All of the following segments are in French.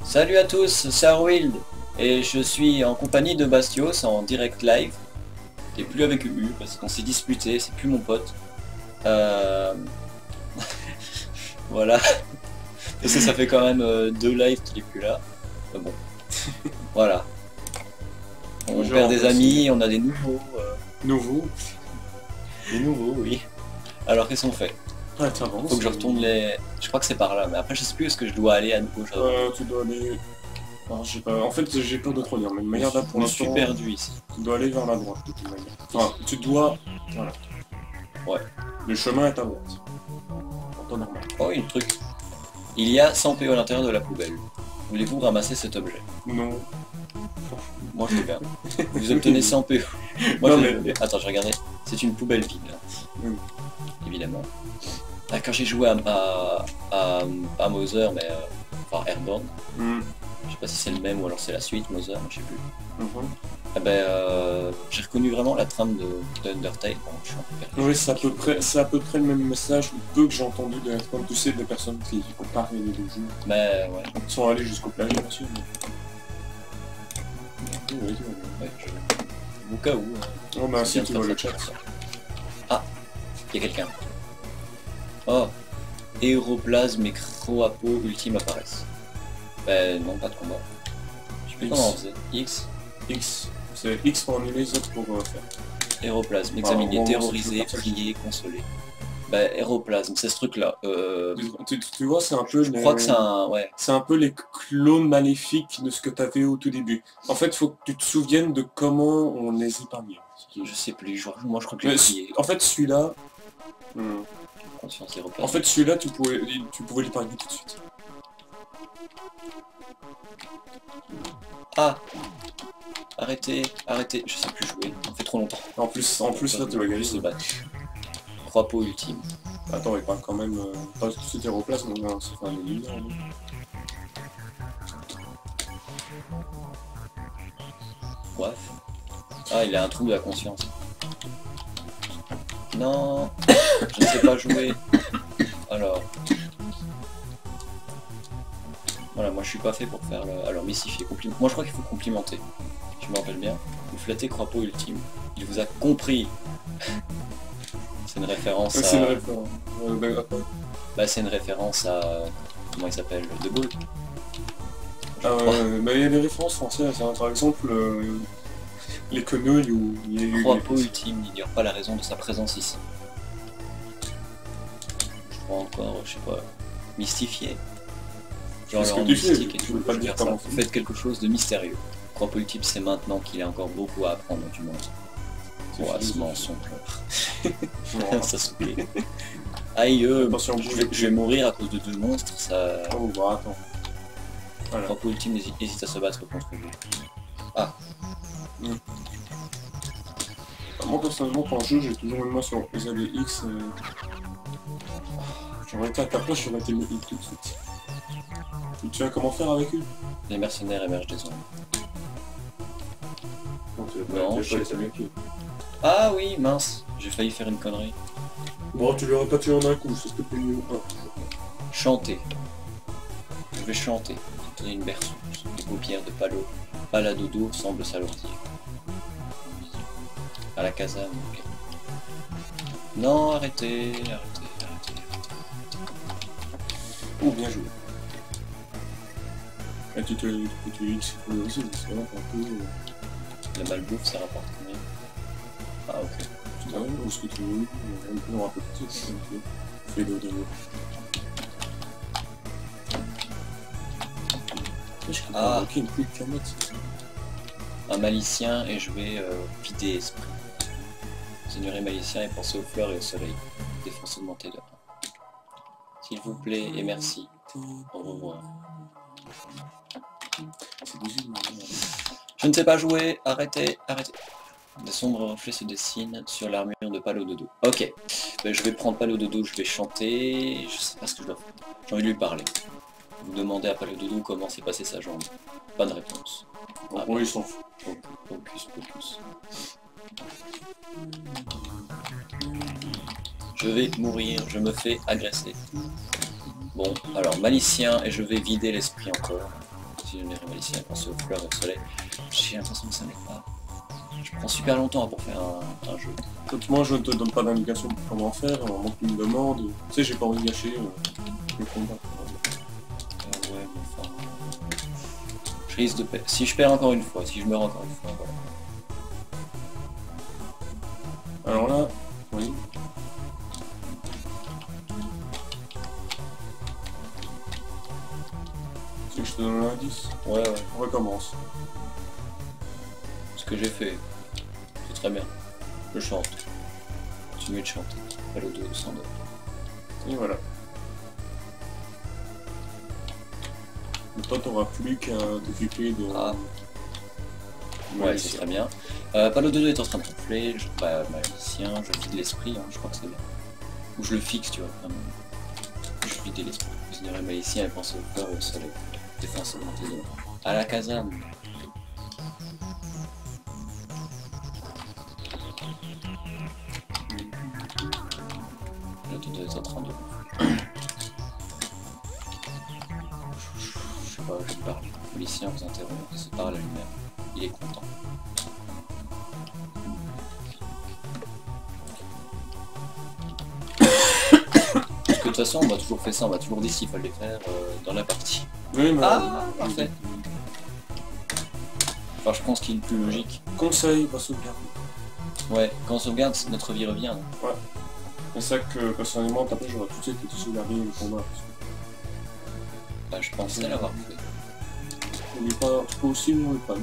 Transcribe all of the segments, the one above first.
Salut à tous, c'est Arwild et je suis en compagnie de Bastios en direct live. Et plus avec Ubu parce qu'on s'est disputé, c'est plus mon pote. Euh, Voilà, parce que ça fait quand même 2 lives qu'il est plus là. Mais bon, voilà. On Genre, perd des amis, on a des nouveaux. Nouveau. Des nouveaux, oui. Alors qu'est-ce qu'on fait? Ah tiens, bon, Faut que je retourne les... Je crois que c'est par là, mais après je sais plus où est-ce que je dois aller à nouveau. Tu dois aller... Alors, en fait, j'ai peur de trop dire, mais de manière là pour Je me suis l'instant, perdu ici. tu dois aller vers la droite de toute manière. Enfin, tu dois... Voilà. Ouais. Le chemin est à droite. En temps normal. Oh, une truc. Il y a 100 PO à l'intérieur de la poubelle. Voulez-vous ramasser cet objet? Non. Moi je veux bien. Vous obtenez 100 PO. Moi, Non, mais... Attends, je regardais. C'est une poubelle vide. Là. Évidemment. Ah, quand j'ai joué à Mother, mais enfin Airborne, je sais pas si c'est le même ou alors c'est la suite Mother, je sais plus. Eh ben, j'ai reconnu vraiment la trame de Undertale. Bon, je suis un peu perdu. Oui, c'est à peu près le même message, peu que j'ai entendu de comme tu sais, des personnes qui comparent les deux jeux. Mais ouais. Ils sont allés jusqu'au plagiat, bien sûr. Mais... Oui, Ouais, au cas où. Oh bah si bien tu de vois faire le ça, chat. ça. Ah, il y a quelqu'un. Oh, Aéroplasme et Croapo Ultime apparaissent. Ben non, pas de combat. Je sais plus comment on faisait. X. X. C'est X pour annuler les autres pour faire. Aéroplasme, Ah, examiner, bon, terroriser, c'est prier, consoler. Bah, Aéroplasme, c'est ce truc-là. Tu vois, c'est un peu... Je crois que c'est un... Ouais. C'est un peu les clones maléfiques de ce que tu avais au tout début. En fait, il faut que tu te souviennes de comment on les épargnait. Je sais plus, moi je crois que j'ai prié. En fait, celui-là... Conscience Aéroplasme. En fait, celui-là, tu pouvais l'épargner tout de suite. Ah, arrêtez, arrêtez, je sais plus jouer, ça fait trop longtemps. En plus là, tu vas gagner. Se battre. Croix-peau ultime. Attends, il parle quand même... Pas tout de suite Aéroplasme, on ça fait un éliminaire. Bref. Ah, il a un trou de la conscience. Non, je ne sais pas jouer. Alors. Voilà, moi je suis pas fait pour faire le... Alors, mystifier, compliment. Moi je crois qu'il faut complimenter. Je me rappelle bien. Vous flattez Croix-peau ultime. Il vous a compris. C'est une référence à... C'est une référence. Bah, c'est une référence à... Comment il s'appelle? De Gaulle. Bah, il y a des références françaises, hein. Par exemple, les quenouilles où il y a eu... Croix-peau ultime n'ignore pas la raison de sa présence ici. Je crois encore, je sais pas, mystifier. Genre C'est ce leur que tu fais, mystique et tu tout, veux pas je veux dire dire ça. comment Vous faites quelque chose de mystérieux. Croix-peau ultime, c'est maintenant qu'il a encore beaucoup à apprendre du monde. Oh, à ce mensonge. Ça se plaît. Aïe, Attention, je vais mourir à cause de 2 monstres, ça... Oh bah attends. Voilà. Croix-peau ultime hésite à se battre contre vous. Ah. Moi personnellement quand je joue j'ai toujours une main sur les X. J'aurais été à ta place, j'aurais été mis X tout de suite. Et tu vois comment faire avec eux? Les mercenaires émergent des ombres. Non, je sais pas. Ah oui, mince, j'ai failli faire une connerie. Bon, tu l'aurais pas tué en un coup, c'est ce que tu mieux. Chanter. Je vais chanter. Donner une berceuse. Les paupières de Paladodo semblent s'alourdir. À la caserne, ok. Non, arrêtez, arrêtez. Oh, bien joué. Et tu X aussi, parce que là, un peu... La malbouffe, ça rapporte combien? Ah, ok. Tu t'arrêtes ou ce que tu veux, on rappelle tout ça, fais le de Ah, ok, une pluie de camettes. Un malicien et je vais vider esprit. Seigneur et malicien et pensez aux fleurs et au soleil. Défense augmentée de 1. S'il vous plaît et merci. Au revoir. Je ne sais pas jouer, arrêtez, arrêtez. Des sombres reflets se dessinent sur l'armure de Paladodo. Ok, ben, je vais prendre Paladodo, je vais chanter, je sais pas ce que je dois faire. J'ai envie de lui parler. Vous demandez à Paladodo comment s'est passée sa jambe. Pas de réponse. Ah, bon, ils s'en foutent. Focus. Je vais mourir, je me fais agresser. Bon, alors malicien et je vais vider l'esprit encore. Visionnaire et Malicien, penser aux fleurs et au soleil. J'ai l'impression que ça m'aide pas. Je prends super longtemps pour faire un jeu. Quand moi je ne te donne pas d'indication pour comment faire, à un moment que tu me demandes, tu sais j'ai pas envie de gâcher le combat. Ouais, mais enfin... Je risque de perdre. Si je perds encore une fois, si je meurs encore une fois, voilà. Alors là, oui. Tu veux que je te donne un indice? Ouais. On recommence. Ce que j'ai fait, c'est très bien. Je chante. Continuez de chanter. Palo 2, sans doute. Et voilà. Donc toi t'auras plus qu'à t'occuper de... Ah. Ouais, c'est très bien. Palo 2 est en train de gonfler, Malicien, je vide l'esprit, hein, je crois que c'est bien. Ou je le fixe, tu vois. Vraiment. Je vide l'esprit. Visionnaire et Malicien et penser au fleurs et au soleil. Défense augmentée de... À la caserne. Le 2 est en train de... Je sais pas, je parle. Le lycéen vous interrompt, il se parle à lui-même. Il est content. Parce que de toute façon, on m'a toujours fait ça, on m'a toujours dit s'il fallait faire dans la partie. Oui, mais... Ah, parfait. Enfin, je pense qu'il est le plus logique. Conseil, pas sauvegarde. Ouais, quand on sauvegarde, notre vie revient. Hein. Ouais. C'est ça que personnellement, après j'aurais tout de suite été sauvegardé le combat. Bah, je pensais l'avoir fait. On n'est pas... Tu peux aussi, mais on n'est pas.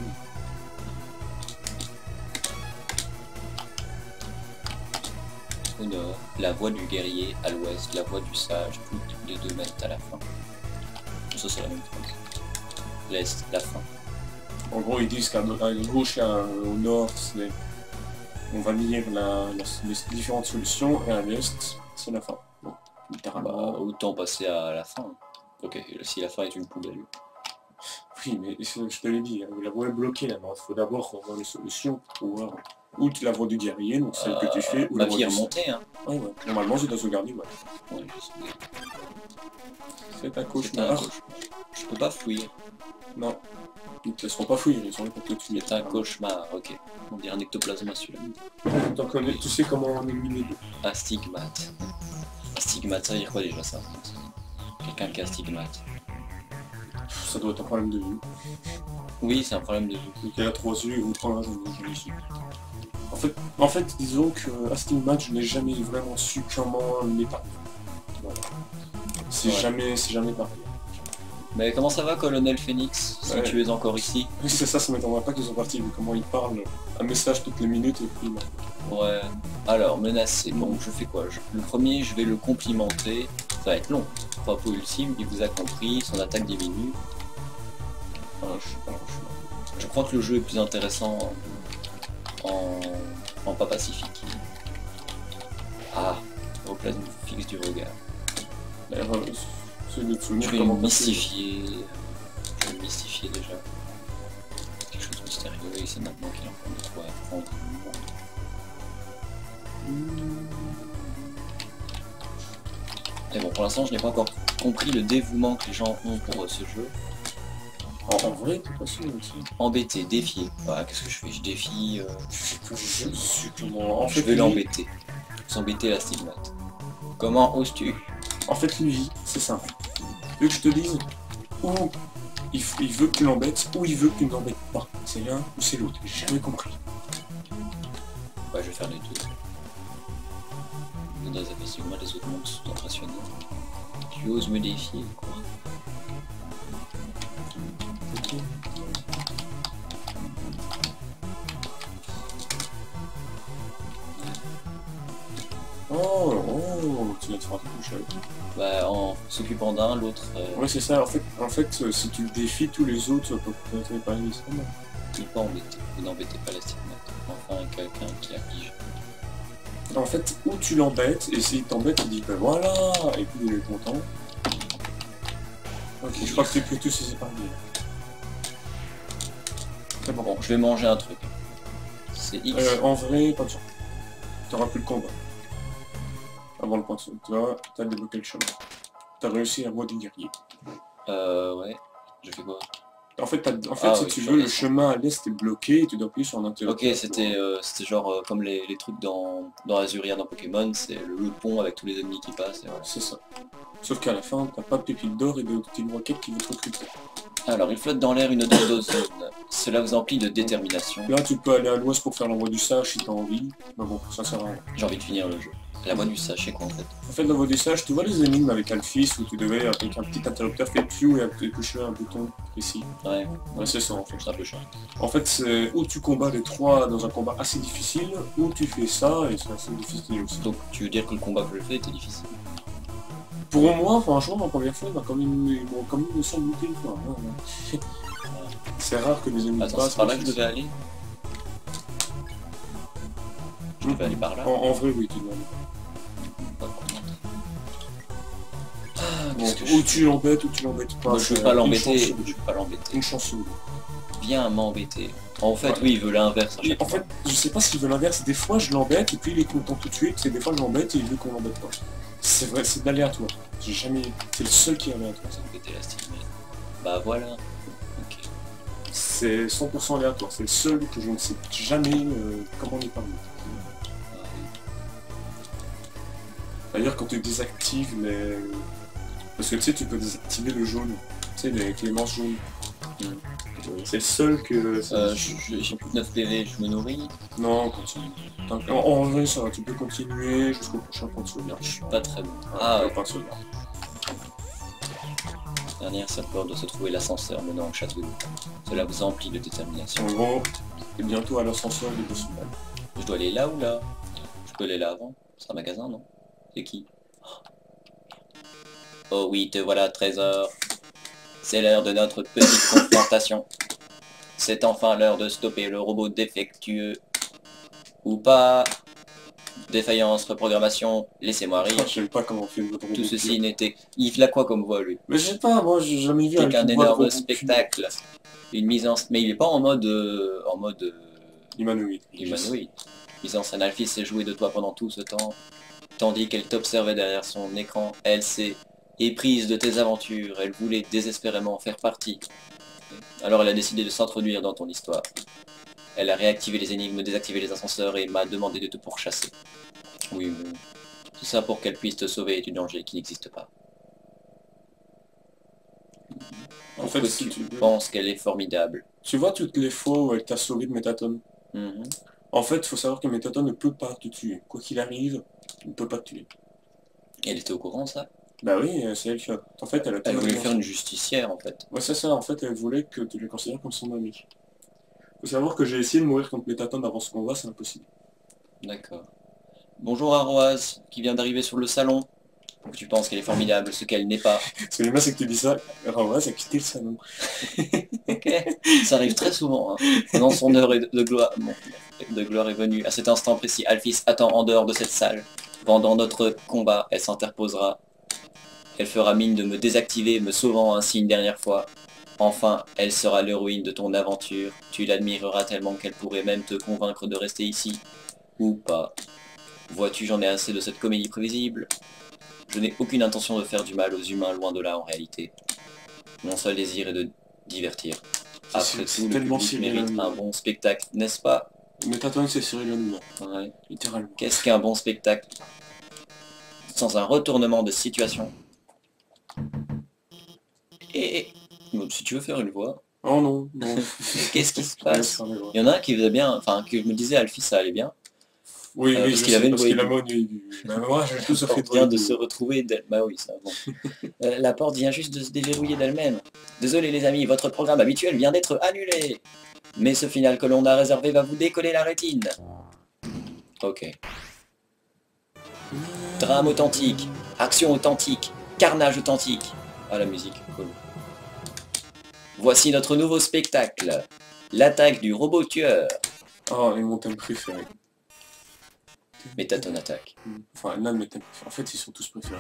Au nord, la voie du guerrier, à l'ouest, la voie du sage, toutes les deux mènent à la fin. Ça c'est la même chose. L'est, la fin. En gros, ils disent qu'à gauche et au nord, on va lire les différentes solutions, et à l'est, c'est la fin. Bon, Bah, autant passer à la fin. Ok, si la fin est une poubelle. Oui, mais je te l'ai dit, la voie est bloquée là, il faut d'abord voir les solutions pour pouvoir... Ou la voie du guerrier, donc celle que tu fais, ou ma la voie vie est du... remontée, hein. Ah ouais, normalement c'est ta sauvegarde, ouais. Ouais, je sais. C'est un cauchemar. Je peux pas fuir. Non. Ils te laisseront pas fouiller, ils sont là pour te tuer. C'est un cauchemar, ok. On dirait un ectoplasma celui-là. T'en connais, tu sais comment on élimine deux. Astigmate. Astigmate, ça veut dire quoi déjà ça? Quelqu'un qui a astigmate. Ça doit être un problème de vue. Oui, c'est un problème de vue. Donc il a 3 yeux et vous prend un ici. En fait, disons que astigmate, je n'ai jamais vraiment su comment l'épargner. Voilà. C'est jamais pareil. Mais comment ça va, Colonel Phoenix, si tu es encore ici? Oui, c'est ça, ça m'étonnerait pas qu'ils sont partis, vu comment ils parlent. Un message toutes les minutes et puis... Ouais. Alors, menacé. Bon, je fais quoi? Le premier, je vais le complimenter. Ça va être long. Propos ultime, il vous a compris, son attaque diminue. Je crois que le jeu est plus intéressant en pas pacifique. Ah, au place fixe du regard. Je vais le mystifier. Je vais le mystifier déjà. Quelque chose de mystérieux et c'est maintenant qu'il est en train de quoi apprendre. Mais bon, pour l'instant, je n'ai pas encore compris le dévouement que les gens ont pour ce jeu. En vrai, t'es pas sûr aussi. Embêter, défier. Voilà, qu'est-ce que je fais? Je défie... En fait, je vais l'embêter. S'embêter la stigmate. Comment oses-tu? En fait, lui, c'est simple. Tu veux que je te dise, ou il veut que tu l'embêtes, ou il veut que tu ne l'embêtes pas. C'est l'un ou c'est l'autre. J'ai jamais compris. Ouais, je vais faire les deux. Dans les aperçus-moi, les autres mondes sont impressionnés. Tu oses me défier, quoi. Oh, tu viens de faire un truc. Bah, en s'occupant d'un, l'autre... Ouais, c'est ça. En fait, si tu le défies, tous les autres peuvent pas nécessairement. Ne pas embêter. Vous n'embêtez pas la stigmate. Enfin, quelqu'un qui afflige. En fait, ou tu l'embêtes, et s'il t'embête, il dit ben voilà, et puis il est content. Ok, je crois que tu peux tous les épargner. C'est bon, je vais manger un truc. C'est X. En vrai, pas de chance. T'auras plus le combat. Avant le point de saut. Tu vois, t'as débloqué le chemin. T'as réussi à voie du guerrier. Ouais. Je fais quoi? En fait, si tu veux, le chemin à l'est est bloqué et tu dois appuyer sur un interrupteur. Ok, c'était genre comme les trucs dans Azuria dans Pokémon, c'est le pont avec tous les ennemis qui passent. Voilà. C'est ça. Sauf qu'à la fin, t'as pas de pépite d'or et de Team Rocket qui veut te recruter. Alors, il flotte dans l'air une odeur d'ozone. Cela vous emplit de détermination. Là, tu peux aller à l'ouest pour faire l'envoi du sage si t'as envie. Mais bon, ça sert à rien. J'ai envie de finir le jeu. La voie du sage, c'est quoi en fait? En fait, l'envoi du sage, tu vois les énigmes avec Alphys où tu devais, avec un petit interrupteur, faire Pew et toucher un bouton ici. Ouais. Ouais, c'est ça en fait. C'est un peu chiant. En fait, c'est où tu combats les trois dans un combat assez difficile, ou tu fais ça et c'est assez difficile aussi. Donc, tu veux dire que le combat que je fais était difficile? Pour moi, franchement, ma première fois, ils m'ont quand même me semblé une fois. Hein. C'est rare que les ennemis Attends, passent. c'est par là que je devais aller? Je devais aller par là? En vrai, oui, tu dois aller. Ou tu l'embêtes ou tu l'embêtes pas. Moi, je veux pas l'embêter. Je veux pas l'embêter. Une chance ou Viens m'embêter. En fait, oui, il veut l'inverse. En fait, je sais pas s'il veut l'inverse. Des fois, je l'embête et puis il est content tout de suite. Et des fois, je l'embête et il veut qu'on l'embête pas. C'est vrai, c'est d'aléatoire. J'ai jamais. C'est le seul qui est aléatoire. Ça me pétait la style, mais... Bah voilà. Ok. C'est 100% aléatoire. C'est le seul que je ne sais jamais comment il parle. D'ailleurs, quand tu désactives les... Parce que tu sais, tu peux désactiver le jaune. Tu sais, les clémences jaunes. C'est le seul que... J'ai plus de 9 PV, je me nourris. Non, continue. En vrai, ça va, tu peux continuer jusqu'au prochain point de sauvegarde. Je suis pas très bon. Point de sauvegarde. Dernière serpeur doit se trouver l'ascenseur menant au château d'eau. Cela vous emplit de détermination. En gros, t'es bientôt à l'ascenseur des boss finales. Je dois aller là ou là? Je peux aller là avant? C'est un magasin, non? C'est qui? Oh oui, te voilà, trésor. C'est l'heure de notre petite confrontation. C'est enfin l'heure de stopper le robot défectueux. Ou pas. Défaillance, reprogrammation, laissez-moi rire. Je sais pas comment on fait votre robot. Tout ceci n'était... Il a quoi comme voix, lui? Mais je sais pas, moi j'ai jamais vu un énorme spectacle. Une mise en... Mais il est pas en mode... Humanoïde. Humanoïde. Mise en scène, Alphys s'est joué de toi pendant tout ce temps. Tandis qu'elle t'observait derrière son écran, elle s'est éprise de tes aventures. Elle voulait désespérément faire partie. Alors elle a décidé de s'introduire dans ton histoire. Elle a réactivé les énigmes, désactivé les ascenseurs et m'a demandé de te pourchasser. Oui, oui. Tout ça pour qu'elle puisse te sauver du danger qui n'existe pas. En fait, si tu penses qu'elle est formidable. Tu vois toutes les fois où elle t'a sauvé de Métatone. En fait, il faut savoir que Métatone ne peut pas te tuer. Quoi qu'il arrive, il ne peut pas te tuer. Et elle était au courant, ça? Bah oui, c'est elle qui a... En fait, elle voulait faire une justicière, en fait. Ouais, c'est ça. En fait, elle voulait que tu les considères comme son ami. Faut savoir que j'ai essayé de mourir contre Métatone avant ce combat, c'est impossible. D'accord. Bonjour Arroise, qui vient d'arriver sur le salon. Tu penses qu'elle est formidable, ce qu'elle n'est pas. Ce qui est bien, c'est que tu dis ça, Arroise a quitté le salon. Ok. Ça arrive très souvent. Hein. Pendant son heure de gloire, est venue. À cet instant précis, Alphys attend en dehors de cette salle. Pendant notre combat, elle s'interposera. Elle fera mine de me désactiver, me sauvant ainsi une dernière fois. Enfin, elle sera l'héroïne de ton aventure. Tu l'admireras tellement qu'elle pourrait même te convaincre de rester ici. Ou pas. Vois-tu, j'en ai assez de cette comédie prévisible. Je n'ai aucune intention de faire du mal aux humains, loin de là en réalité. Mon seul désir est de divertir. Après tout, le public mérite un bon spectacle, n'est-ce pas? Métatone, c'est Cyril Hanouna. Ouais. Littéralement. Qu'est-ce qu'un bon spectacle? Sans un retournement de situation. Et... si tu veux faire une voix... Oh non, non. Qu'est-ce qui se passe? Il y en a un qui faisait bien, enfin, que je me disais, Alphys, ça allait bien. Oui, oui, parce qu'il avait une voix moi, j'ai tout fait vient de se retrouver bah oui, ça, bon. La porte vient juste de se déverrouiller d'elle-même. Désolé les amis, votre programme habituel vient d'être annulé. Mais ce final que l'on a réservé va vous décoller la rétine. Ok. Drame authentique, action authentique, carnage authentique. Ah, la musique, cool. Voici notre nouveau spectacle. L'attaque du robot tueur. Oh, et mon thème préféré. Métatone attaque. Enfin, l'un de mes thèmes préférés. En fait, ils sont tous préférés.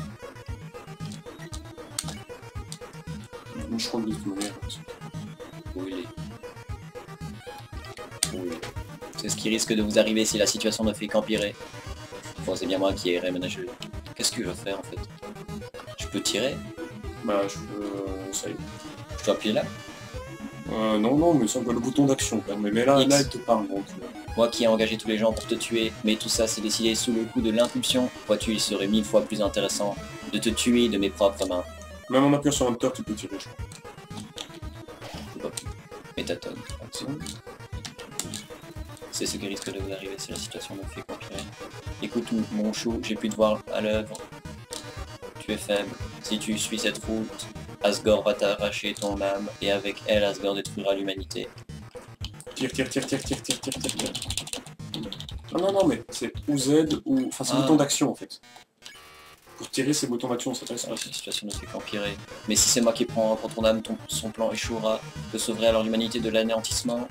Je crois que je vais mourir. Où il est? Où il est? C'est ce qui risque de vous arriver si la situation ne fait qu'empirer. Bon, c'est bien moi qui ai réménagé. Qu'est-ce que je veux faire en fait? Je peux tirer? Bah, je peux... ça y est. Je dois appuyer là? Non, non, mais ça, le bouton d'action, quand même. Mais là, X. là, il te parle, donc... Moi qui ai engagé tous les gens pour te tuer, mais tout ça s'est décidé sous le coup de l'impulsion. Vois-tu, il serait 1000 fois plus intéressant de te tuer de mes propres mains. Même en appuyant sur Enter, tu peux tirer, je crois. Métatone. C'est ce qui risque de vous arriver si la situation me fait conquérir. Écoute mon chou, j'ai pu te voir à l'œuvre. Tu es faible. Si tu suis cette route, Asgore va t'arracher ton âme, et avec elle, Asgore détruira l'humanité. Tire. Non, non, mais c'est ou Z ou... Enfin, c'est bouton d'action, en fait. Pour tirer, c'est bouton d'action, ça passe. La situation ne fait qu'empirer. Mais si c'est moi qui prends pour ton âme, son plan échouera. Je sauverai alors l'humanité de l'anéantissement.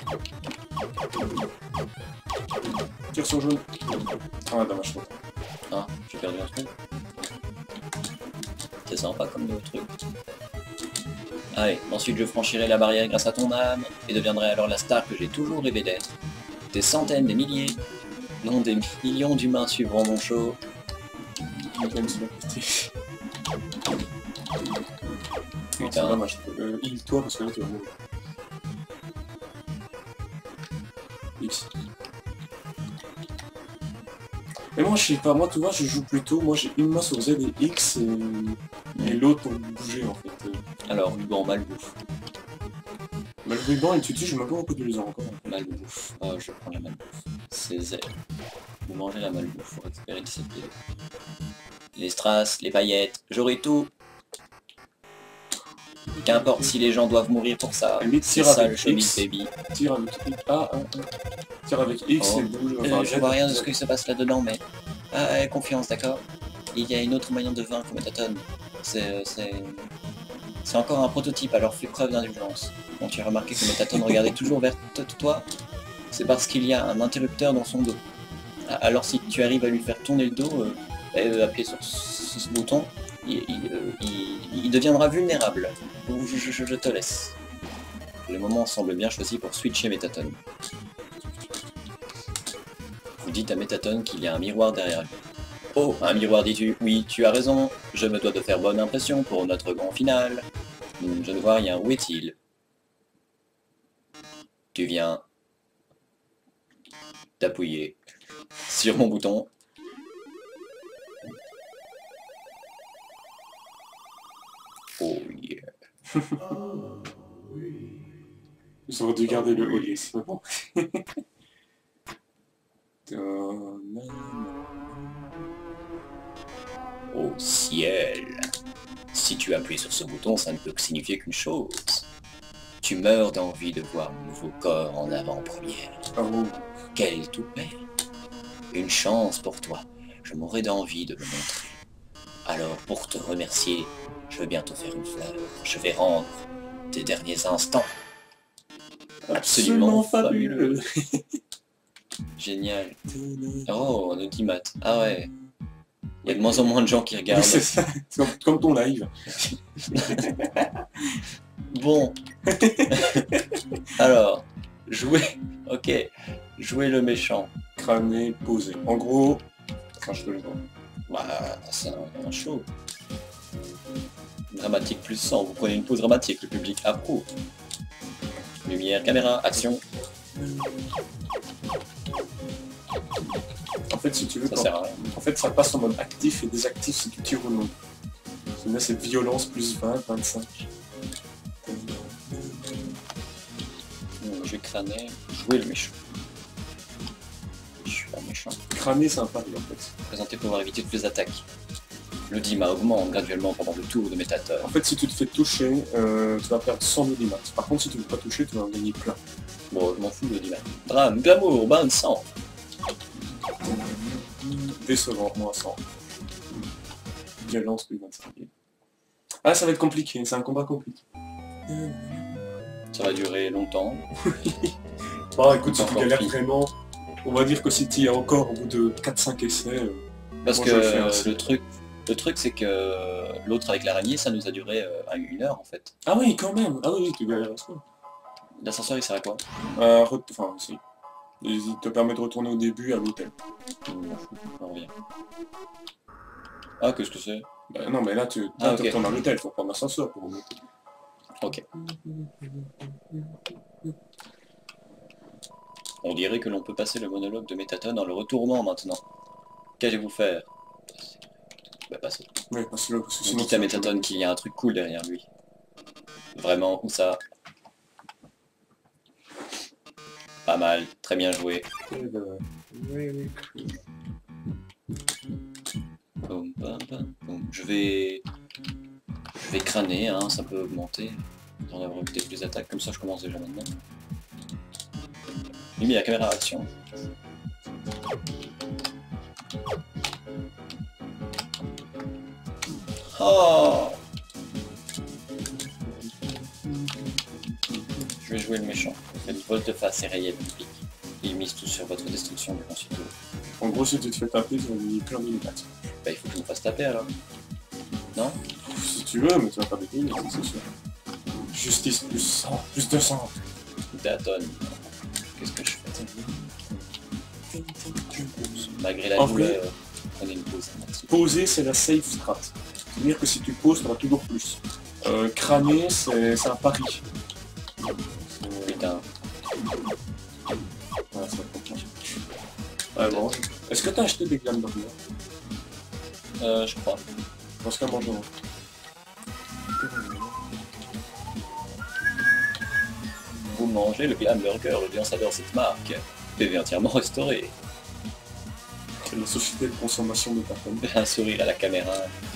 Tire sur jaune. Ah, dommage. Ah, j'ai perdu un truc. C'est sympa comme le truc. Allez, ensuite je franchirai la barrière grâce à ton âme, et deviendrai alors la star que j'ai toujours rêvé d'être. Des centaines, des milliers, non des millions d'humains suivront mon show. Putain, dommage. Heal-toi parce que là tu vas mourir. X. Mais moi je sais pas, moi tu vois je joue plutôt, moi j'ai une main sur Z et X et l'autre pour bouger en fait. Alors, ruban, malbouffe. Le ruban et tu dis je m'en pas beaucoup de les encore. Malbouffe. Oh, je prends la malbouffe. C'est Z. Vous mangez la malbouffe pour récupérer 17 kilos. Les strass, les paillettes, j'aurai tout. Qu'importe si les gens doivent mourir pour ça. C'est ça le showbiz baby. Tire avec X. Tire avec X et bouge. Enfin, je vois rien de ce qui se passe là-dedans, mais... Ah, confiance, d'accord. Il y a une autre moyen de vaincre Métatone. C'est encore un prototype, alors fais preuve d'indulgence. Bon, tu as remarqué que Métatone regardait toujours vers toi. C'est parce qu'il y a un interrupteur dans son dos. Alors si tu arrives à lui faire tourner le dos, appuyer sur ce bouton, il deviendra vulnérable. Je te laisse. Le moment semble bien choisi pour switcher Métatone. Vous dites à Métatone qu'il y a un miroir derrière lui. Oh, un miroir dis-tu? Oui, tu as raison. Je me dois de faire bonne impression pour notre grand final. Je ne vois rien. Où est-il? Tu viens d'appuyer sur mon bouton. Oh yeah. Ils auraient dû garder le oh yes, mais bon. Oh ciel. Si tu appuies sur ce bouton, ça ne peut que signifier qu'une chose. Tu meurs d'envie de voir mon nouveau corps en avant-première. Oh. Quelle toupette. Une chance pour toi. Je mourrais d'envie de le montrer. Alors, pour te remercier, je veux bien te faire une fleur. Je vais rendre tes derniers instants. Absolument fabuleux. Génial. Oh, un audimat. Ah ouais. Il y a de moins en moins de gens qui regardent. C'est ça, c'est comme ton live. Bon. Alors, jouer. Ok. Jouer le méchant. Crâner, poser. En gros, crache de l'écran. Bah, c'est un show. Dramatique plus 100. Vous prenez une pause dramatique, le public approuve. Lumière, caméra, action. En fait, si tu veux, Ça sert à rien. En fait, ça passe en mode actif et désactif si tu tires ou non. Là, c'est violence plus 20, 25. Je vais crâner, jouer le méchant. Je suis pas méchant. Crâner, c'est un pari en fait. Présenter pour pouvoir éviter toutes les attaques. L'audimat augmente graduellement pendant le tour de Métatone. En fait, si tu te fais toucher, tu vas perdre 100 millimats. Par contre, si tu ne veux pas toucher, tu vas en gagner plein. Bon, je m'en fous de l'audimat. Drame, glamour, bain de sang. Décevant, moins 100. Violence plus 25. Ah, ça va être compliqué, c'est un combat compliqué. Ça va durer longtemps. Bon, écoute, si tu galères vraiment, on va dire que si tu y es encore au bout de 4-5 essais... Parce que le truc c'est que l'autre avec l'araignée, ça nous a duré 1 heure en fait. Ah oui, quand même. Ah oui, tu galères à ça. L'ascenseur il sert à quoi? Enfin, si. Il te permet de retourner au début à l'hôtel. On revient. Ah, qu'est-ce que c'est? Bah, non, mais là, tu retournes à l'hôtel, il faut prendre l'ascenseur pour remonter. Ok. On dirait que l'on peut passer le monologue de Métaton dans le retournement maintenant. Qu'allez-vous faire? Bah passez. Ouais, parce que sinon... Dites à Métaton qu'il y a un truc cool derrière lui. Vraiment, où ça? Pas mal, très bien joué. Boum, boum, boum, boum. Je vais crâner, hein, ça peut augmenter. On avoir des plus d'attaques, comme ça je commence déjà maintenant. J'ai mis la caméra à action. Oh! Je vais jouer le méchant. Faites volte-face et rayez le public. Ils misent tous sur votre destruction de ensuite. En gros, si tu te fais taper, tu vas gagner plein de pattes. Bah il faut que je me fasse taper alors. Non? Si tu veux, mais tu vas pas dégainer, c'est sûr. Justice plus 100, plus 200. Daton. Qu'est-ce que je fais? Malgré la En douleur, prenez une pause. Poser, c'est la safe strat. C'est-à-dire que si tu poses, tu auras toujours plus. Crâner, c'est un pari. Putain. Ouais, c'est compliqué. Ouais, bon. Est-ce que t'as acheté des glammes d'ordinaire? Je crois. Dans ce cas, mange-en. Vous mangez le Glam Burger, l'audience adore cette marque. PV entièrement restauré. C'est la société de consommation de personnes. Un sourire à la caméra.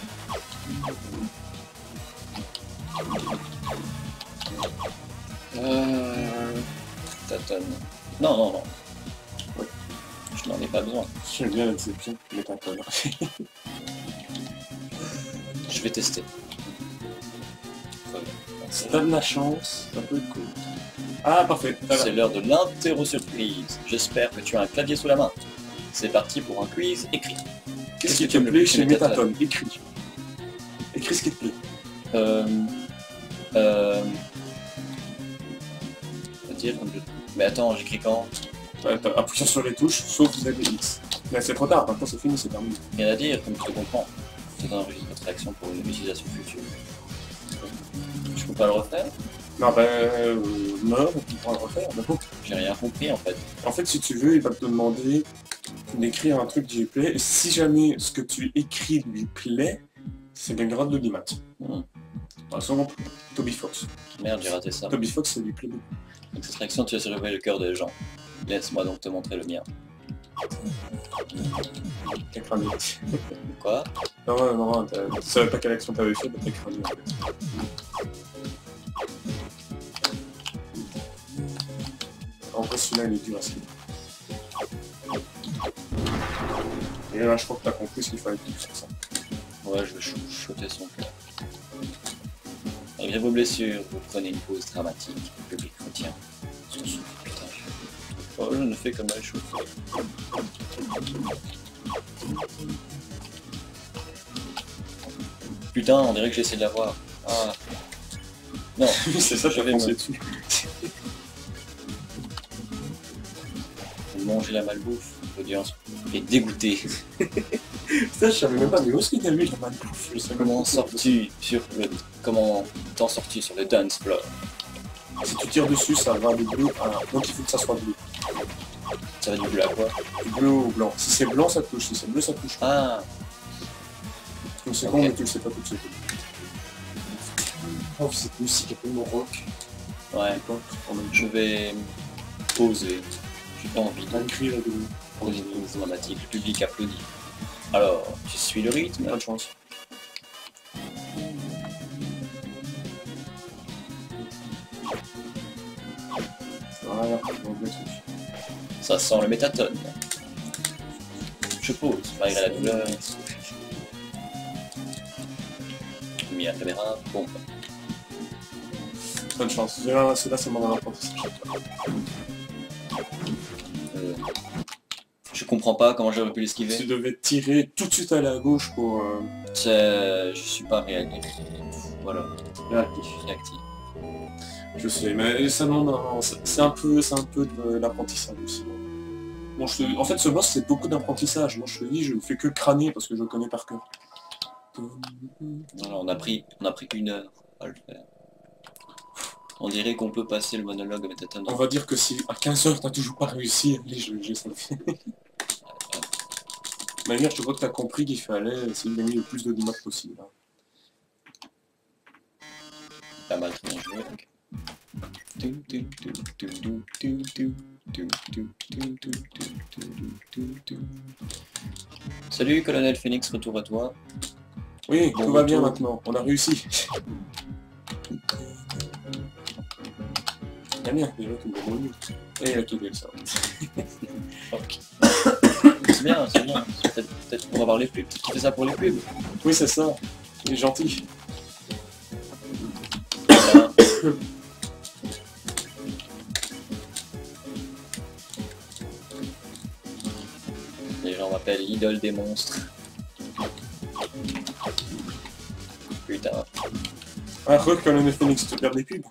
Taton. Non, non, non. Ouais. Je n'en ai pas besoin. J'aime bien l'exception, mais t'as pas. Je vais tester. Si t'as de la chance, ça peut être cool. Ah, parfait. C'est l'heure de l'interro-surprise. J'espère que tu as un clavier sous la main. C'est parti pour un quiz écrit. Qu'est-ce qui te plaît chez Métaton? Écris. Écris ce qui te plaît. Dire comme Mais attends, j'écris quand? Ouais, appuie sur les touches, sauf ZX. Mais c'est trop tard, maintenant c'est fini, c'est terminé. Rien à dire, comme tu le comprends. C'est un enregistre votre réaction pour une utilisation future. Je peux pas le refaire? Non, non, tu pourras le refaire, mais bon. J'ai rien compris en fait. En fait, si tu veux, il va te demander d'écrire un truc qui lui plaît, et si jamais ce que tu écris lui plaît, c'est bien grave de l'IMAT. Par exemple, Toby Fox. Merde, j'ai raté ça. Toby Fox, ça lui plaît beaucoup. Avec cette réaction, tu as surlevé le cœur des gens. Laisse-moi donc te montrer le mien. T'as cramé. Quoi? Non, non, tu savais pas quelle action t'avais fait, mais t'as cramé en fait. En vrai, celui-là, il est dur à suivre. Et là, je crois que t'as compris ce qu'il fallait dire sur ça. Ouais, je vais shooter son cœur. Malgré vos blessures, vous prenez une pause dramatique. Le public retient son souffle. Putain. Oh, je ne fais que mal chauffer. Putain, on dirait que j'essaie de l'avoir. Ah. Non, c'est ça, j'avais pensé dessus. Manger la malbouffe, l'audience est dégoûtée. Ça, je savais même pas, mais où est-ce qu'il a mis la malbouffe? Comment t'en sortir sur le dance floor? Si tu tires dessus, ça va du bleu à... Donc il faut que ça soit bleu. Ça va du bleu à quoi? Du bleu au blanc. Si c'est blanc, ça touche. Si c'est bleu, ça touche. Ah. Donc c'est con, mais tu le sais pas tout de suite. Oh, cette musique est tellement rock. Ouais. Je vais poser. J'ai pas envie de écrire pour une pause dramatique. Le public applaudit. Alors, tu suis le rythme? Pas de chance. Voilà, ça sent le métatone. Je pose, malgré la douleur. J'ai mis la caméra, bon. Bonne chance. Celui-là, c'est mon apprentissage. Je comprends pas comment j'aurais pu l'esquiver. Tu devais tirer tout de suite aller à gauche pour... Je suis pas réactif. Voilà. Réactif. Je sais, mais ça non, c'est un peu de l'apprentissage aussi. Bon, en fait, ce boss, c'est beaucoup d'apprentissage. Moi, je te dis, je ne fais que crâner parce que je le connais par cœur. Voilà, on a pris 1 heure à le faire. On dirait qu'on peut passer le monologue à Métatone. On va dire que si à 15h t'as toujours pas réussi, allez, je ça me fait. Manière, je crois que t'as compris qu'il fallait essayer de gagner le plus de dimanche possible. Hein. Pas mal, très bien joué. Donc. Salut Colonel Phoenix, retour à toi. Oui, Bon tout va bien retour. maintenant, on a réussi. Ah bien, déjà tout le monde. Et la quête ça. Ok. C'est bien, c'est bien. Peut-être pour avoir les pubs. Tu fais ça pour les pubs. Oui, c'est ça. Il est gentil. Les gens m'appellent l'idole des monstres. Putain. Ah, Colonel Phoenix, tu perds des pubs.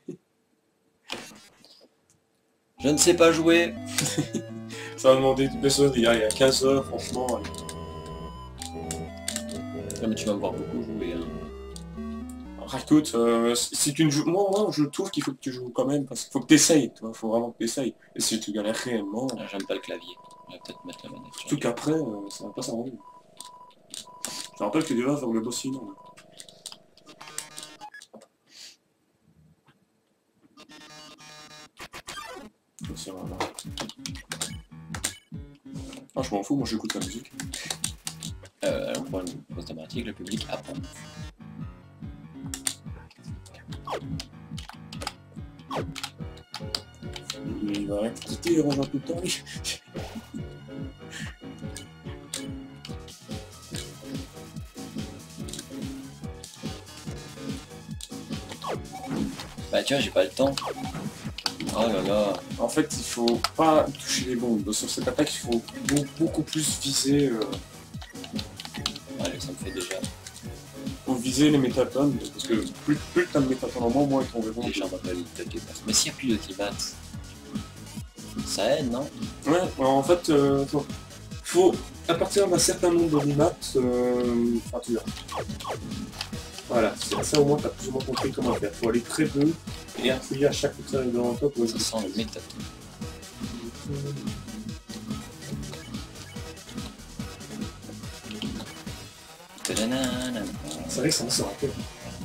Je ne sais pas jouer. Ça va demander des personnes il y a 15 heures, franchement. Non, mais tu vas me voir beaucoup jouer. Hein. Alors, écoute, si tu ne joues... Moi, je trouve qu'il faut que tu joues quand même, parce qu'il faut que tu essayes, il faut vraiment que tu essayes. Et si tu galères réellement... Ah, j'aime pas le clavier. Je vais peut-être mettre la manette. Surtout qu'après, ça va pas s'arranger. Je te rappelle que tu vas faire le boss sinon. Ah, je m'en fous, moi j'écoute la musique. Alors, pour une pause dramatique, le public apprend. Il va arrêter de quitter, il rejoint tout le temps. Bah tu vois, j'ai pas le temps. Oh là là. En fait, il faut pas toucher les bombes. Sur cette attaque, il faut beaucoup plus viser... Allez, ça me fait déjà. Faut viser les métatones, parce que plus t'as de métatones en moins ils tomberont. Les gens m'appellent l'idole des monstres. Mais s'il n'y a plus de Tibat, ça aide, non? Ouais, en fait, faut, à partir d'un certain nombre de maths, enfin, tu verras. Voilà, ça au moins t'as plus ou moins compris comment faire. Faut aller très peu et appuyer à chaque fois que ça arrive devant toi pour Ça sent le métatone. C'est vrai que ça me sort un peu.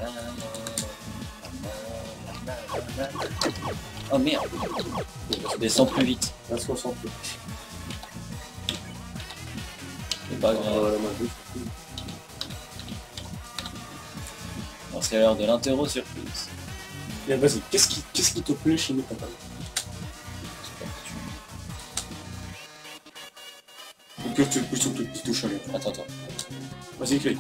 Oh merde. Descends plus vite. À 60. C'est pas grave. Bon, c'est l'heure de l'interro surprise. Bien, vas-y, qu'est-ce qui te plaît chez Métatone? Ou que tu pousses tout petit touche à rien. Attends. Vas-y, écris.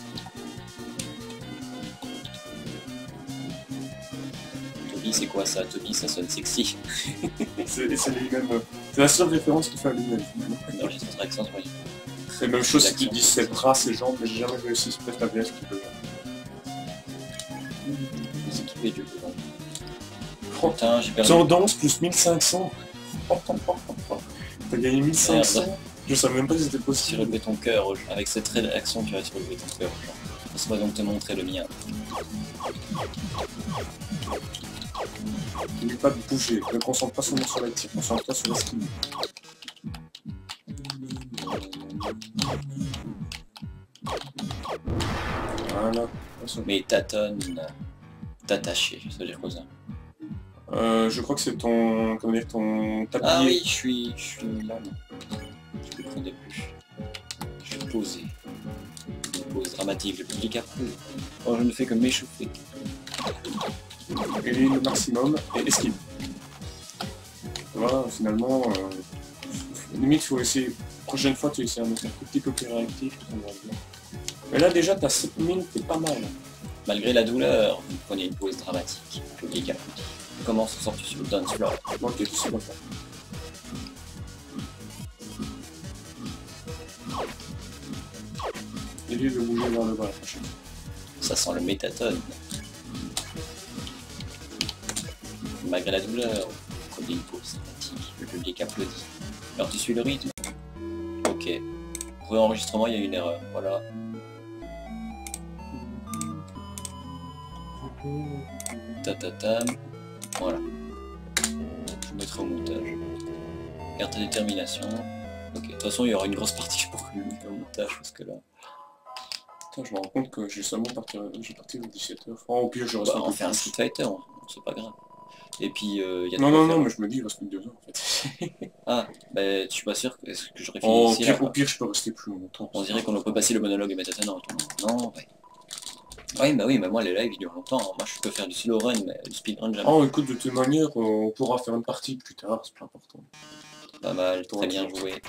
Toby, c'est quoi ça? Toby, ça sonne sexy. C'est lui-même. C'est la seule référence qu'il fait à lui-même. Dans les autres accents, oui. C'est la même chose si tu dis ses bras, ses jambes, mais j'ai jamais réussi ce peut-être la VS qui peut. Vous équipez du coup. Putain, j'ai perdu. Tendance plus 1500. T'as gagné 1500. Merde. Je savais même pas si c'était Tu possible. relever ton cœur, avec cette réaction, tu vas te relever ton cœur. Laisse-moi donc te montrer le mien. N'oublie pas de bouger. Ne concentre pas seulement sur la tire, concentre-toi sur la skin. Voilà. Mais tâtonne, t'attacher, ça veut dire quoi ça? Je crois que c'est ton... comment dire, ton tablier. Ah oui, je suis là. Je ne comprenais plus. Je suis posé. Une pause dramatique, le public approuve. Oh, je ne fais que m'échauffer. Et le maximum, et esquive. Voilà, finalement, limite, il faut essayer, prochaine fois, tu essaies un truc un tout petit peu plus réactif, ça va bien. Mais là, déjà, t'as 7000, t'es pas mal. Malgré la douleur, vous prenez une pause dramatique. Le public applaudit. Comment se sors-tu sur le dance floor? Ok, tu sais pas faire. Évite de bouger vers le bas la prochaine. Ça sent le métatone. Malgré la douleur, vous prenez une pause dramatique. Le public applaudit. Alors tu suis le rythme? Ok. Pour l'enregistrement, il y a une erreur. Voilà. Ta ta ta. Voilà. Je mettrai au montage. Garde ta détermination. Ok, de toute façon il y aura une grosse partie pour que je le mette au montage parce que là... Attends, je me rends compte que j'ai seulement parti à 17h. Oh, au pire, je reste Bah, un on peu fait un plus. Street Fighter, c'est pas grave. Et puis il y a Non, mais je me dis, il reste plus que 2 heures en fait. Ah, bah je suis pas sûr que, est-ce que j'aurais fini Oh, ici là. au pire, je peux rester plus longtemps. On dirait qu'on peut passer le monologue et mettre non, non, ouais. Oui, mais moi les lives ils durent longtemps. Moi je peux faire du slow run, mais du speedrun jamais. Oh, écoute, de toute manière, on pourra faire une partie plus tard, c'est pas important. Pas mal, très bien joué.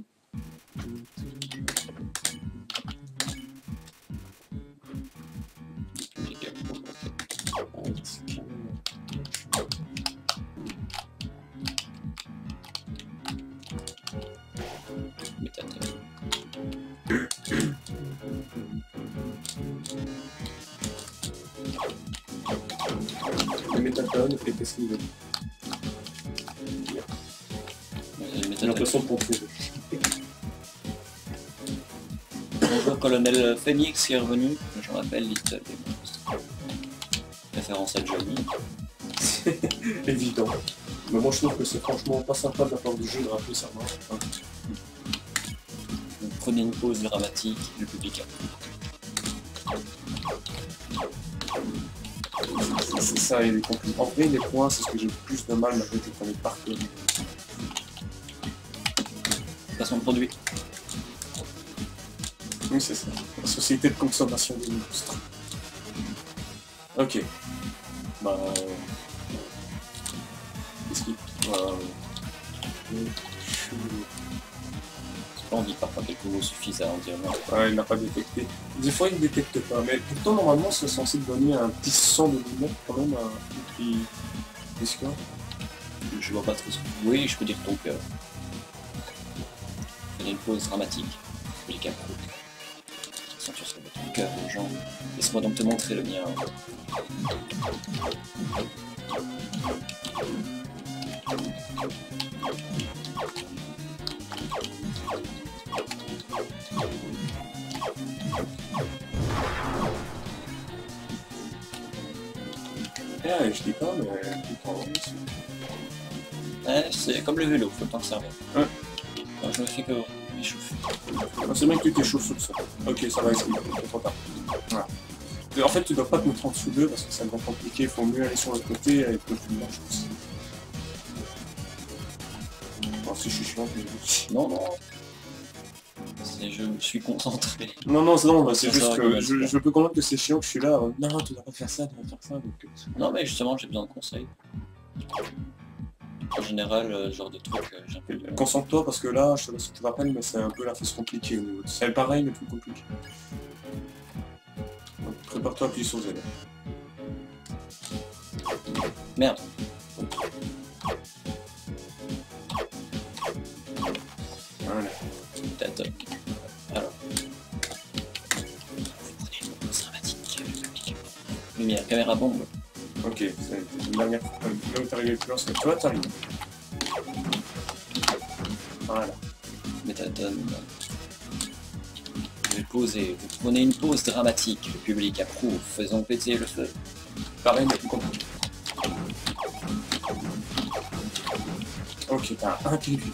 Le métaphone et qu'est-ce qu'il veut. J'ai l'impression de comprendre. Bonjour colonel Phoenix qui est revenu, je m'appelle Little des monstres. Référence à Johnny. Évident. Mais moi je trouve que c'est franchement pas sympa de la part du jeu de rappeler ça marche. Donc, prenez une pause dramatique, le public a. C'est ça, il est compliqué. En vrai, les points, c'est ce que j'ai le plus de mal malgré que je connais par cœur. Placement de produit. Oui, c'est ça. La société de consommation des monstres. Ok. Bah... Qu'est-ce qu'il... On dit parfois quelques mots suffisent à en dire non. Ouais, il n'a pas détecté. Des fois, il ne détecte pas. Mais pourtant, normalement, c'est censé te donner un petit sang de lumière quand même. Et puis... Qu'est-ce qu'il y a? Je vois pas trop ce que... Oui, je peux dire ton cœur. Prenez une pause dramatique. Les capros. Ceinture sur votre cœur, vos jambes. Laisse-moi donc te montrer le mien. Je dis pas, mais... C'est comme le vélo, faut le temps que ça revienne. Ouais. Moi, je me fais que m'échauffer. C'est bien que tu t'échauffes sur ça. Ok, ça va expliquer, c'est trop tard. Voilà. En fait, tu dois pas te mettre en dessous d'eux parce que ça devient compliqué, il faut mieux aller sur le côté avec le plus large possible. Bon, si je suis chiant, non. Je me suis concentré. Non, c'est juste que je peux comprendre que c'est chiant que je suis là. Non, tu dois pas faire ça, tu dois faire ça. Donc... Non, mais justement, j'ai besoin de conseils. En général, ce genre de truc, j'ai un peu de... Concentre-toi parce que là, je te laisse, tu te rappelles, mais c'est un peu la phase compliquée au niveau de... C'est pareil, mais plus compliqué. Donc, prépare-toi à appuyer sur Z. Merde. Voilà. Peut-être. Alors. Vous prenez une pause dramatique, le public. Lumière, caméra, bombe. Ok, c'est une dernière fois. Là où t'arrives le plus loin, c'est que toi, t'arrives. Voilà. Méthadone. Je vais poser. Vous prenez une pause dramatique. Le public approuve. Faisons péter le feu. Pareil, mais plus compliqué. Ok, t'as un clip.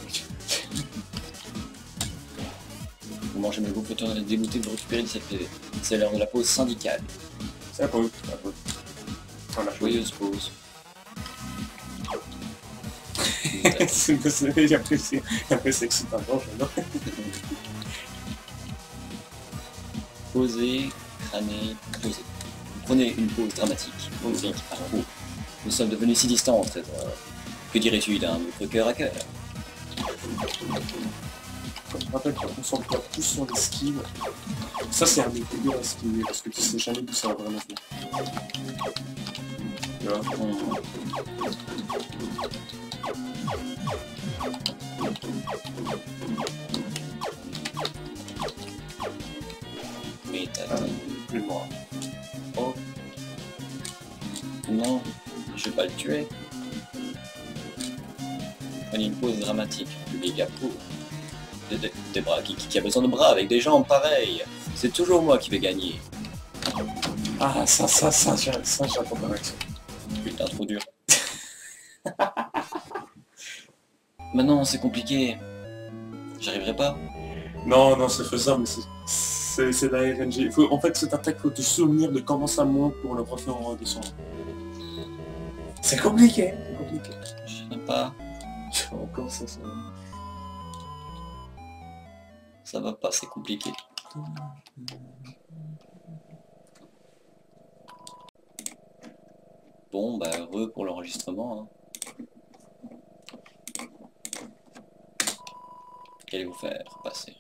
Vous mangez mes groupes autant dégoûté de vous récupérer de cette PV. C'est l'heure de la pause syndicale. C'est la pause, Voilà, joyeuse pause. Après c'est excitant, j'adore. Posez, crânez, posez. Vous prenez une pause dramatique. Musique, parcours. Nous sommes devenus si distants, trésor. Que dirais-tu d'un autre cœur à cœur? Rappelle-toi, concentre-toi plus sur l'esquive. Ça c'est un des plus durs à esquiver parce que tu sais jamais d'où ça va vraiment venir. Tu vois, Mais t'as... plus moi. Oh. Non, je vais pas le tuer. Prenez une pause dramatique. Public approuve. Des bras, qui a besoin de bras avec des jambes pareilles? C'est toujours moi qui vais gagner. Ah, ça, j'attends pas avec ça. Putain, trop dur. Maintenant, c'est compliqué. J'arriverai pas. Non, non, c'est faisable, mais c'est la RNG. En fait, cette attaque, faut te souvenir de comment ça monte pour le refaire en redescendant. C'est compliqué, c'est compliqué. Je sais pas. Encore ça. Ça va pas, c'est compliqué. Bon, bah heureux pour l'enregistrement. Hein. Qu'allez-vous faire passer?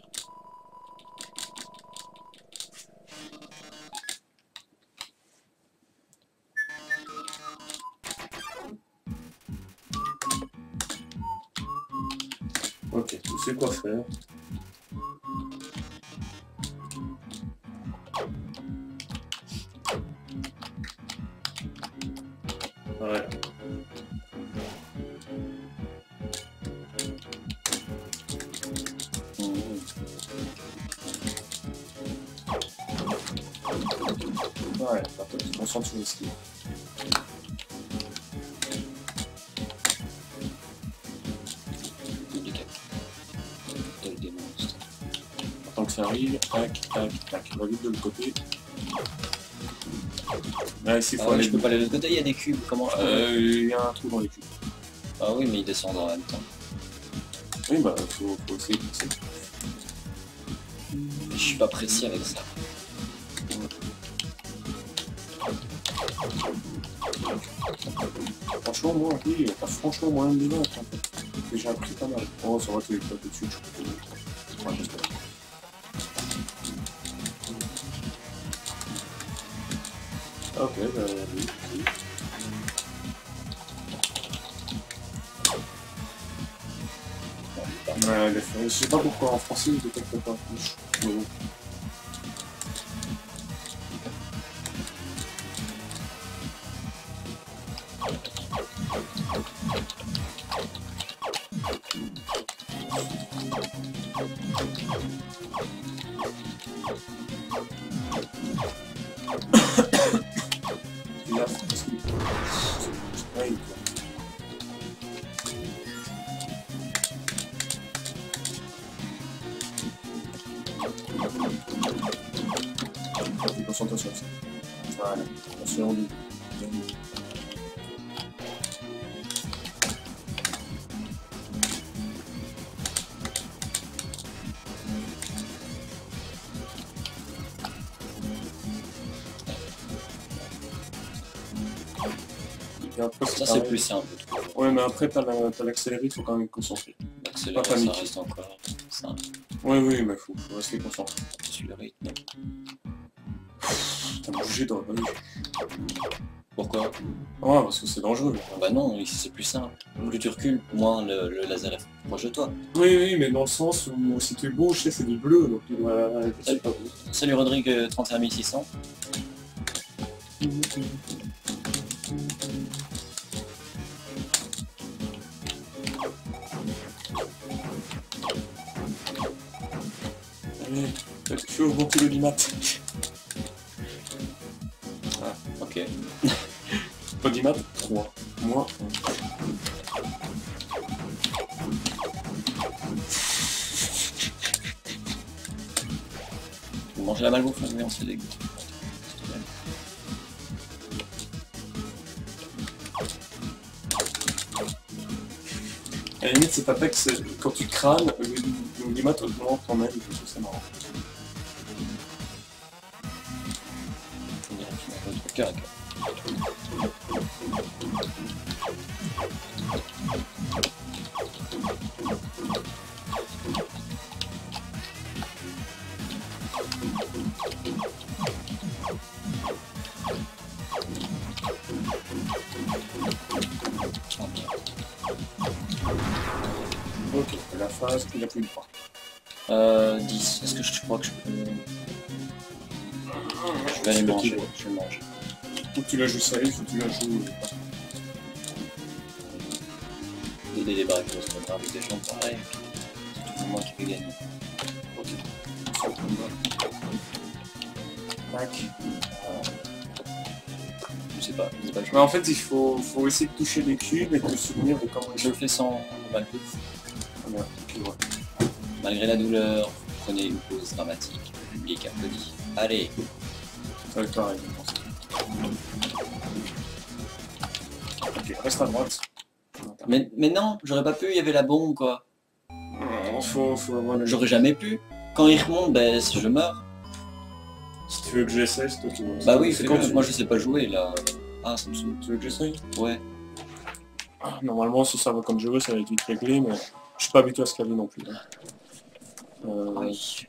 Ok, tu sais quoi faire. Ouais. Ouais, parfait, je me concentre sur l'esquive. Des monstres. Tant que ça arrive, tac, tac, tac. On va vite de l'autre côté. Là, ici, il faut aller. Je peux pas aller de l'autre côté, il y a des cubes, comment je peux... Il y a un trou dans les cubes. Ah oui, mais ils descendent en même temps. Oui, bah, faut essayer de passer. Je suis pas précis avec ça. Franchement, moi, oui, il n'y a pas franchement moyen de les battre. En fait. J'ai appris pas mal. Oh, ça va, tu les tapes dessus, je crois. Ouais, j'espère. Ok, bah, oui. Ouais, je sais pas pourquoi en français, ils détectent pas. Mais bon. Et là, c'est pareil, quoi. Concentration. Voilà, attention du... Et après, Ça c'est plus simple. Ouais, mais après t'as l'accéléré, il faut quand même te concentrer. L'accéléré, Pas paniquer. ça reste encore simple. Oui, oui, mais faut rester concentré. Sur le rythme. T'as bougé dans la rue. Pourquoi? Ouais, parce que c'est dangereux. Bah non, ici c'est plus simple. Plus tu recules, moins le laser est proche de toi. Oui, oui, mais dans le sens où si tu bouges, c'est du bleu, donc il doit... Salut, Salut Rodrigue 31600. Allez, je vais augmenter le limat. Ah, ok. Pas d'IMAT, 3. Moins 1. Vous mangez la malbouffe, mais on se dégoûte. À la limite, cette attaque, quand tu crânes, le limat augmente quand même, je trouve ça marrant. On dirait qu'il y a un autre cœur. Ok, la phase, il a plus de 3. 10. Est-ce que je crois que je peux... Je vais aller manger. Je vais manger. Ou tu la joues safe, ou tu la joues... Aider les braques, parce qu'on avec des gens pareils. C'est tout le monde qui peut gagner. Ok. Ça tombe. Tac. Je sais pas jouer. Mais en fait, il faut essayer de toucher les cubes et de se souvenir de comment Je le fais sans mal. Voilà. Puis voilà. Malgré la douleur, prenez une pause dramatique. Le public applaudit. Allez. Ça va être pareil, je pense. Ok, reste à droite. Mais non, j'aurais pas pu, il y avait la bombe quoi. Non, faut avoir le... J'aurais jamais pu. Quand il remonte, ben je meurs. Si tu veux que j'essaye, c'est toi qui vois. Bah oui, c'est quand moi je sais pas jouer là. Ah, ça me saoule. Tu veux que j'essaye? Ouais. Normalement, si ça va comme je veux, ça va être vite réglé, mais je suis pas habitué à ce clavier non plus. Hein. Oui.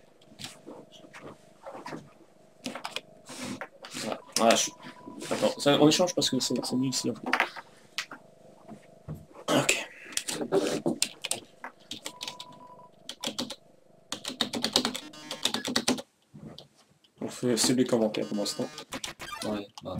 Ah, je suis... Attends, ça, on échange parce que c'est mieux ici en fait. Ok. On fait c'est les commentaires pour l'instant. Ouais, bah.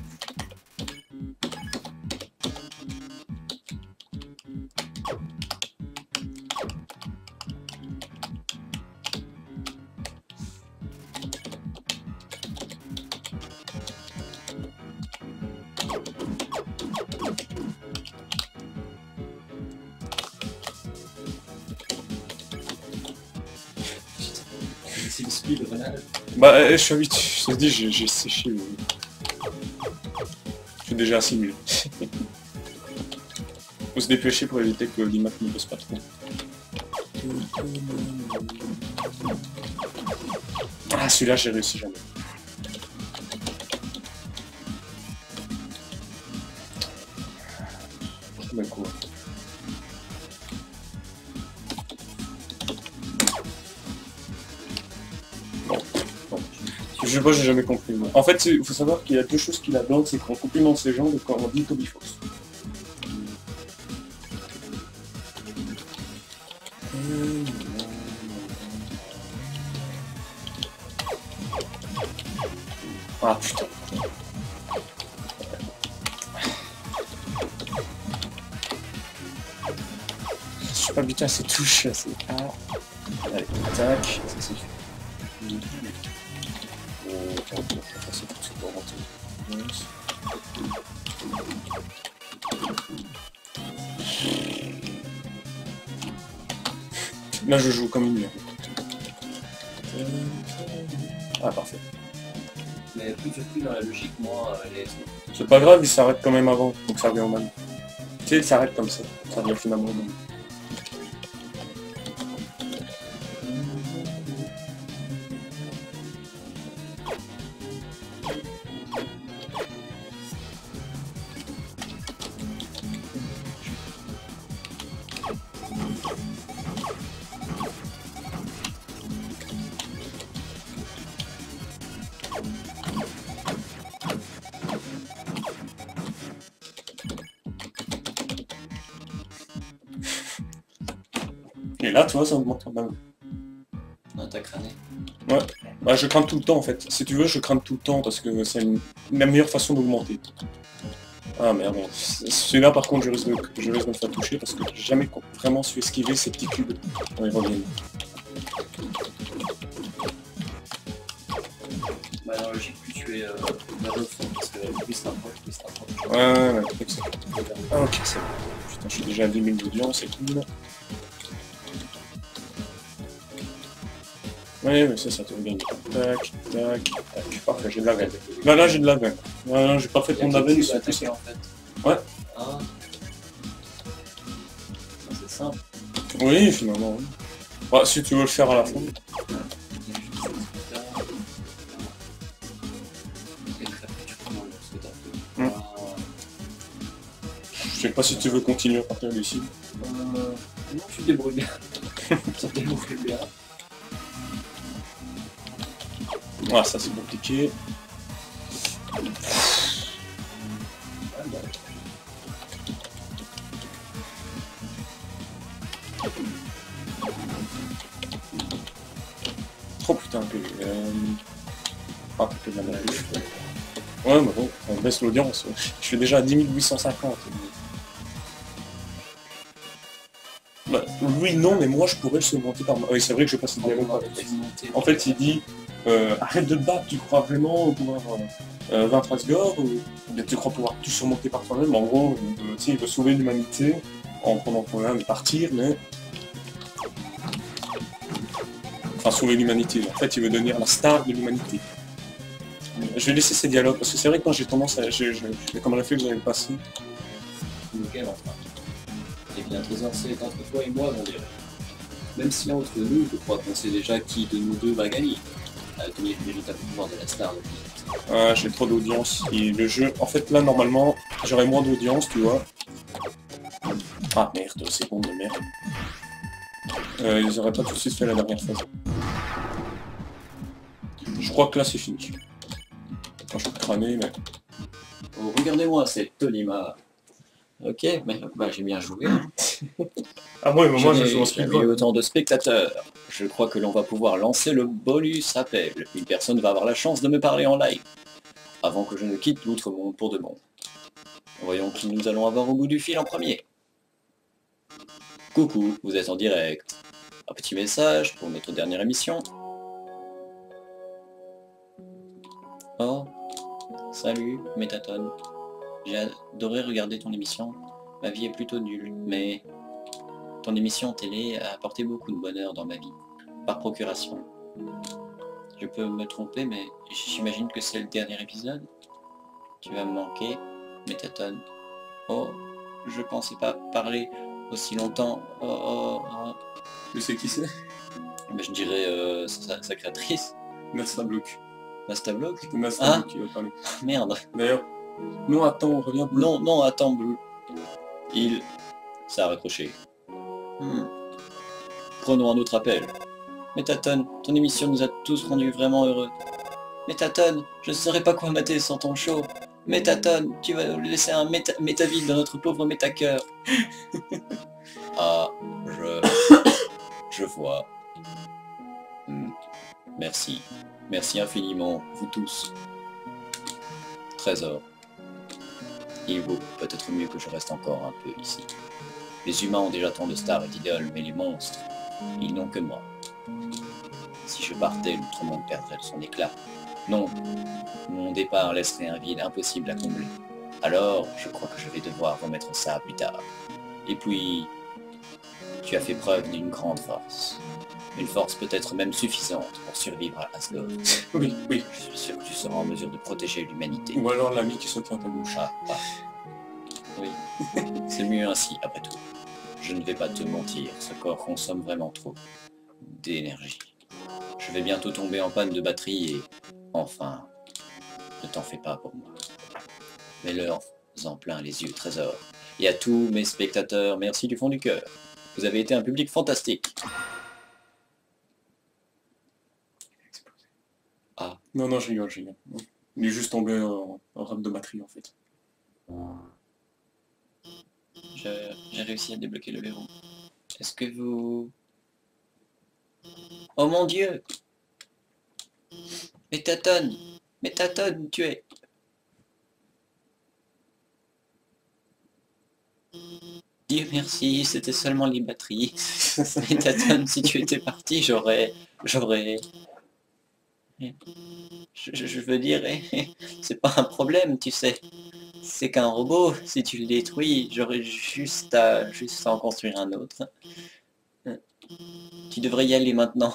C'est le speed, voilà. Bah, je suis habitué, je te dis, j'ai séché. Je suis déjà assimilé. Faut se dépêcher pour éviter que l'IMAX ne bosse pas trop. Ah, celui-là, j'ai réussi jamais. Mais quoi? Je sais pas, j'ai jamais compris. Moi. En fait, il faut savoir qu'il y a deux choses qui la bloquent, c'est qu'on complimente ses jambes et quand on dit Toby Fox. Ah putain. Je suis pas habitué à ces touches, à ces... Ah. Allez, tac, ça c'est fait. Là je joue comme une merde. Ah parfait. Mais plus je suis dans la logique, moi, les... C'est pas grave, il s'arrête quand même avant, donc ça revient au mal. Tu sais, il s'arrête comme ça revient finalement au mal. Et là, tu vois, ça augmente quand même. Non, t'as crâné. Ouais, bah, je crame tout le temps en fait. Si tu veux, je crame tout le temps parce que c'est la meilleure façon d'augmenter. Ah merde, bon. Celui-là par contre, je risque de me faire toucher parce que j'ai jamais vraiment su esquiver ces petits cubes quand ils reviennent. Bah, dans la logique, plus tu es vers le fond, parce que plus ça approche, plus ça approche. Ouais, ah, ok, c'est bon. Putain, je suis déjà à 10 000 d'audience, c'est cool. Oui, mais ça te regagne. Tac, tac, tac. Parfait, j'ai de la veine. Là, j'ai de la veine. Là, j'ai pas fait de la veine, c'est tout ça. En fait. Ouais. Ah. C'est simple. Oui, finalement. Oui. Ouais, si tu veux le faire à la fin. Je sais pas si tu veux continuer à partir d'ici. Non, tu te débrouilles bien. Ça te débrouille bien. Ah, ça c'est compliqué. Oh putain, ah, putain, de la bouche. Ouais, mais bon, on baisse l'audience. Je suis déjà à 10 850. Bah, oui, non, mais moi je pourrais le surmonter par... Oui, c'est vrai que je passe le dialogue par... En fait, il dit arrête de te battre, tu crois vraiment pouvoir vaincre Asgore ou bien tu crois pouvoir tout surmonter par toi-même? En gros, il veut sauver l'humanité en prenant ton âme et partir, mais... Enfin, sauver l'humanité. En fait, il veut devenir la star de l'humanité. Je vais laisser ces dialogues, parce que c'est vrai que moi j'ai tendance à... J'ai comme réflexe de le passer. Lequel enfin. Eh bien, Trésor, c'est entre toi et moi, mon dieu. Même si là, entre nous, je crois qu'on sait déjà qui de nous deux va gagner. À tenir le véritable pouvoir de la star de l'humanité. Ah, j'ai trop d'audience. Et le jeu... En fait, là, normalement, j'aurais moins d'audience, tu vois. Ah, merde, c'est bon de merde. Ils auraient pas tout de suite fait la dernière phase. Je crois que là, c'est fini. Quand je peux crâner, mais... Oh, regardez-moi cette Tonima. Ok, mais bah, j'ai bien joué. Ah moi, moi je joue en Jamais speedrun. autant de spectateurs. Je crois que l'on va pouvoir lancer le bonus appel. Une personne va avoir la chance de me parler en live. Avant que je ne quitte l'outre-monde pour de bon. Voyons qui nous allons avoir au bout du fil en premier. Coucou, vous êtes en direct. Un petit message pour notre dernière émission. Oh, salut, Métatone. J'ai adoré regarder ton émission. Ma vie est plutôt nulle, mais ton émission télé a apporté beaucoup de bonheur dans ma vie, par procuration. Je peux me tromper, mais j'imagine que c'est le dernier épisode. Tu vas me manquer, Métatone. Oh, je pensais pas parler aussi longtemps. Oh. Tu sais qui c'est? Mais je dirais sa créatrice. Nastablock. Nastablock. C'est Nastablock qui va parler. Merde. D'ailleurs, non attends, on revient Blue. Non, attends, Blue. Ça a raccroché. Prenons un autre appel. Métatone, ton émission nous a tous rendus vraiment heureux. Métatone, je ne saurais pas quoi mater sans ton show. Métatone, tu vas nous laisser un métavide dans notre pauvre métacœur. Ah, je vois. Merci. Merci infiniment, vous tous. Trésor. Il vaut peut-être mieux que je reste encore un peu ici. Les humains ont déjà tant de stars et d'idoles, mais les monstres, ils n'ont que moi. Si je partais, l'outre-monde perdrait de son éclat. Non, mon départ laisserait un vide impossible à combler. Alors, je crois que je vais devoir remettre ça plus tard. Et puis, tu as fait preuve d'une grande force. Une force peut-être même suffisante pour survivre à Asgore. Oui. Je suis sûr que tu seras en mesure de protéger l'humanité. Ou alors l'ami qui se tient à ta bouche. Oui, c'est mieux ainsi, après tout. Je ne vais pas te mentir, ce corps consomme vraiment trop d'énergie. Je vais bientôt tomber en panne de batterie et... Enfin, ne t'en fais pas pour moi. Mets-leur en plein les yeux, Trésor. Et à tous mes spectateurs, merci du fond du cœur. Vous avez été un public fantastique. Ah. Non, je rigole. Il est juste tombé en rame de batterie, en fait. J'ai réussi à débloquer le verrou. Est-ce que vous... Oh mon Dieu! Métatone, tu es... Dieu merci, c'était seulement les batteries. Métatone, si tu étais parti, j'aurais... Je veux dire, c'est pas un problème, tu sais. C'est qu'un robot, si tu le détruis, j'aurais juste à en construire un autre. Tu devrais y aller maintenant.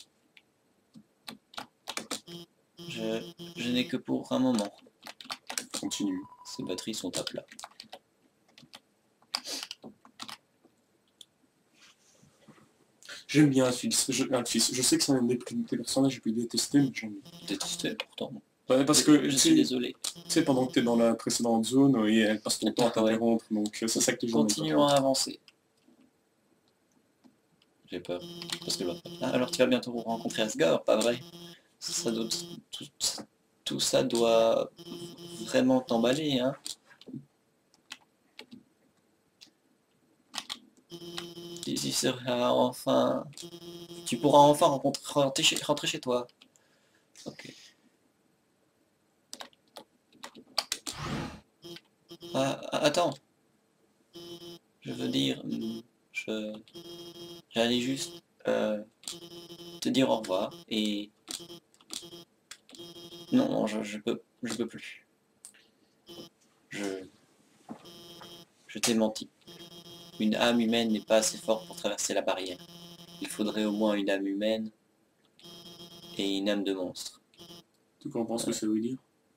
Je n'ai que pour un moment. Continue. Ces batteries sont à plat. J'aime bien un fils. Je sais que c'est un des personnages que j'ai pu détester, mais j'aime bien. Détesté pourtant. Ouais, parce que je suis désolé. Tu sais, pendant que tu es dans la précédente zone, et elle passe ton temps à t'interrompre, donc c'est ça que tu continuons à avancer. J'ai peur. Parce que alors tu vas bientôt rencontrer Asgore, pas vrai? Tout ça doit vraiment t'emballer, hein? Tu pourras enfin rentrer chez toi. Ok. Attends. Je veux dire, j'allais juste te dire au revoir et Non, je peux plus. Je t'ai menti. Une âme humaine n'est pas assez forte pour traverser la barrière. Il faudrait au moins une âme humaine et une âme de monstre. Tu comprends ce que ça veut dire?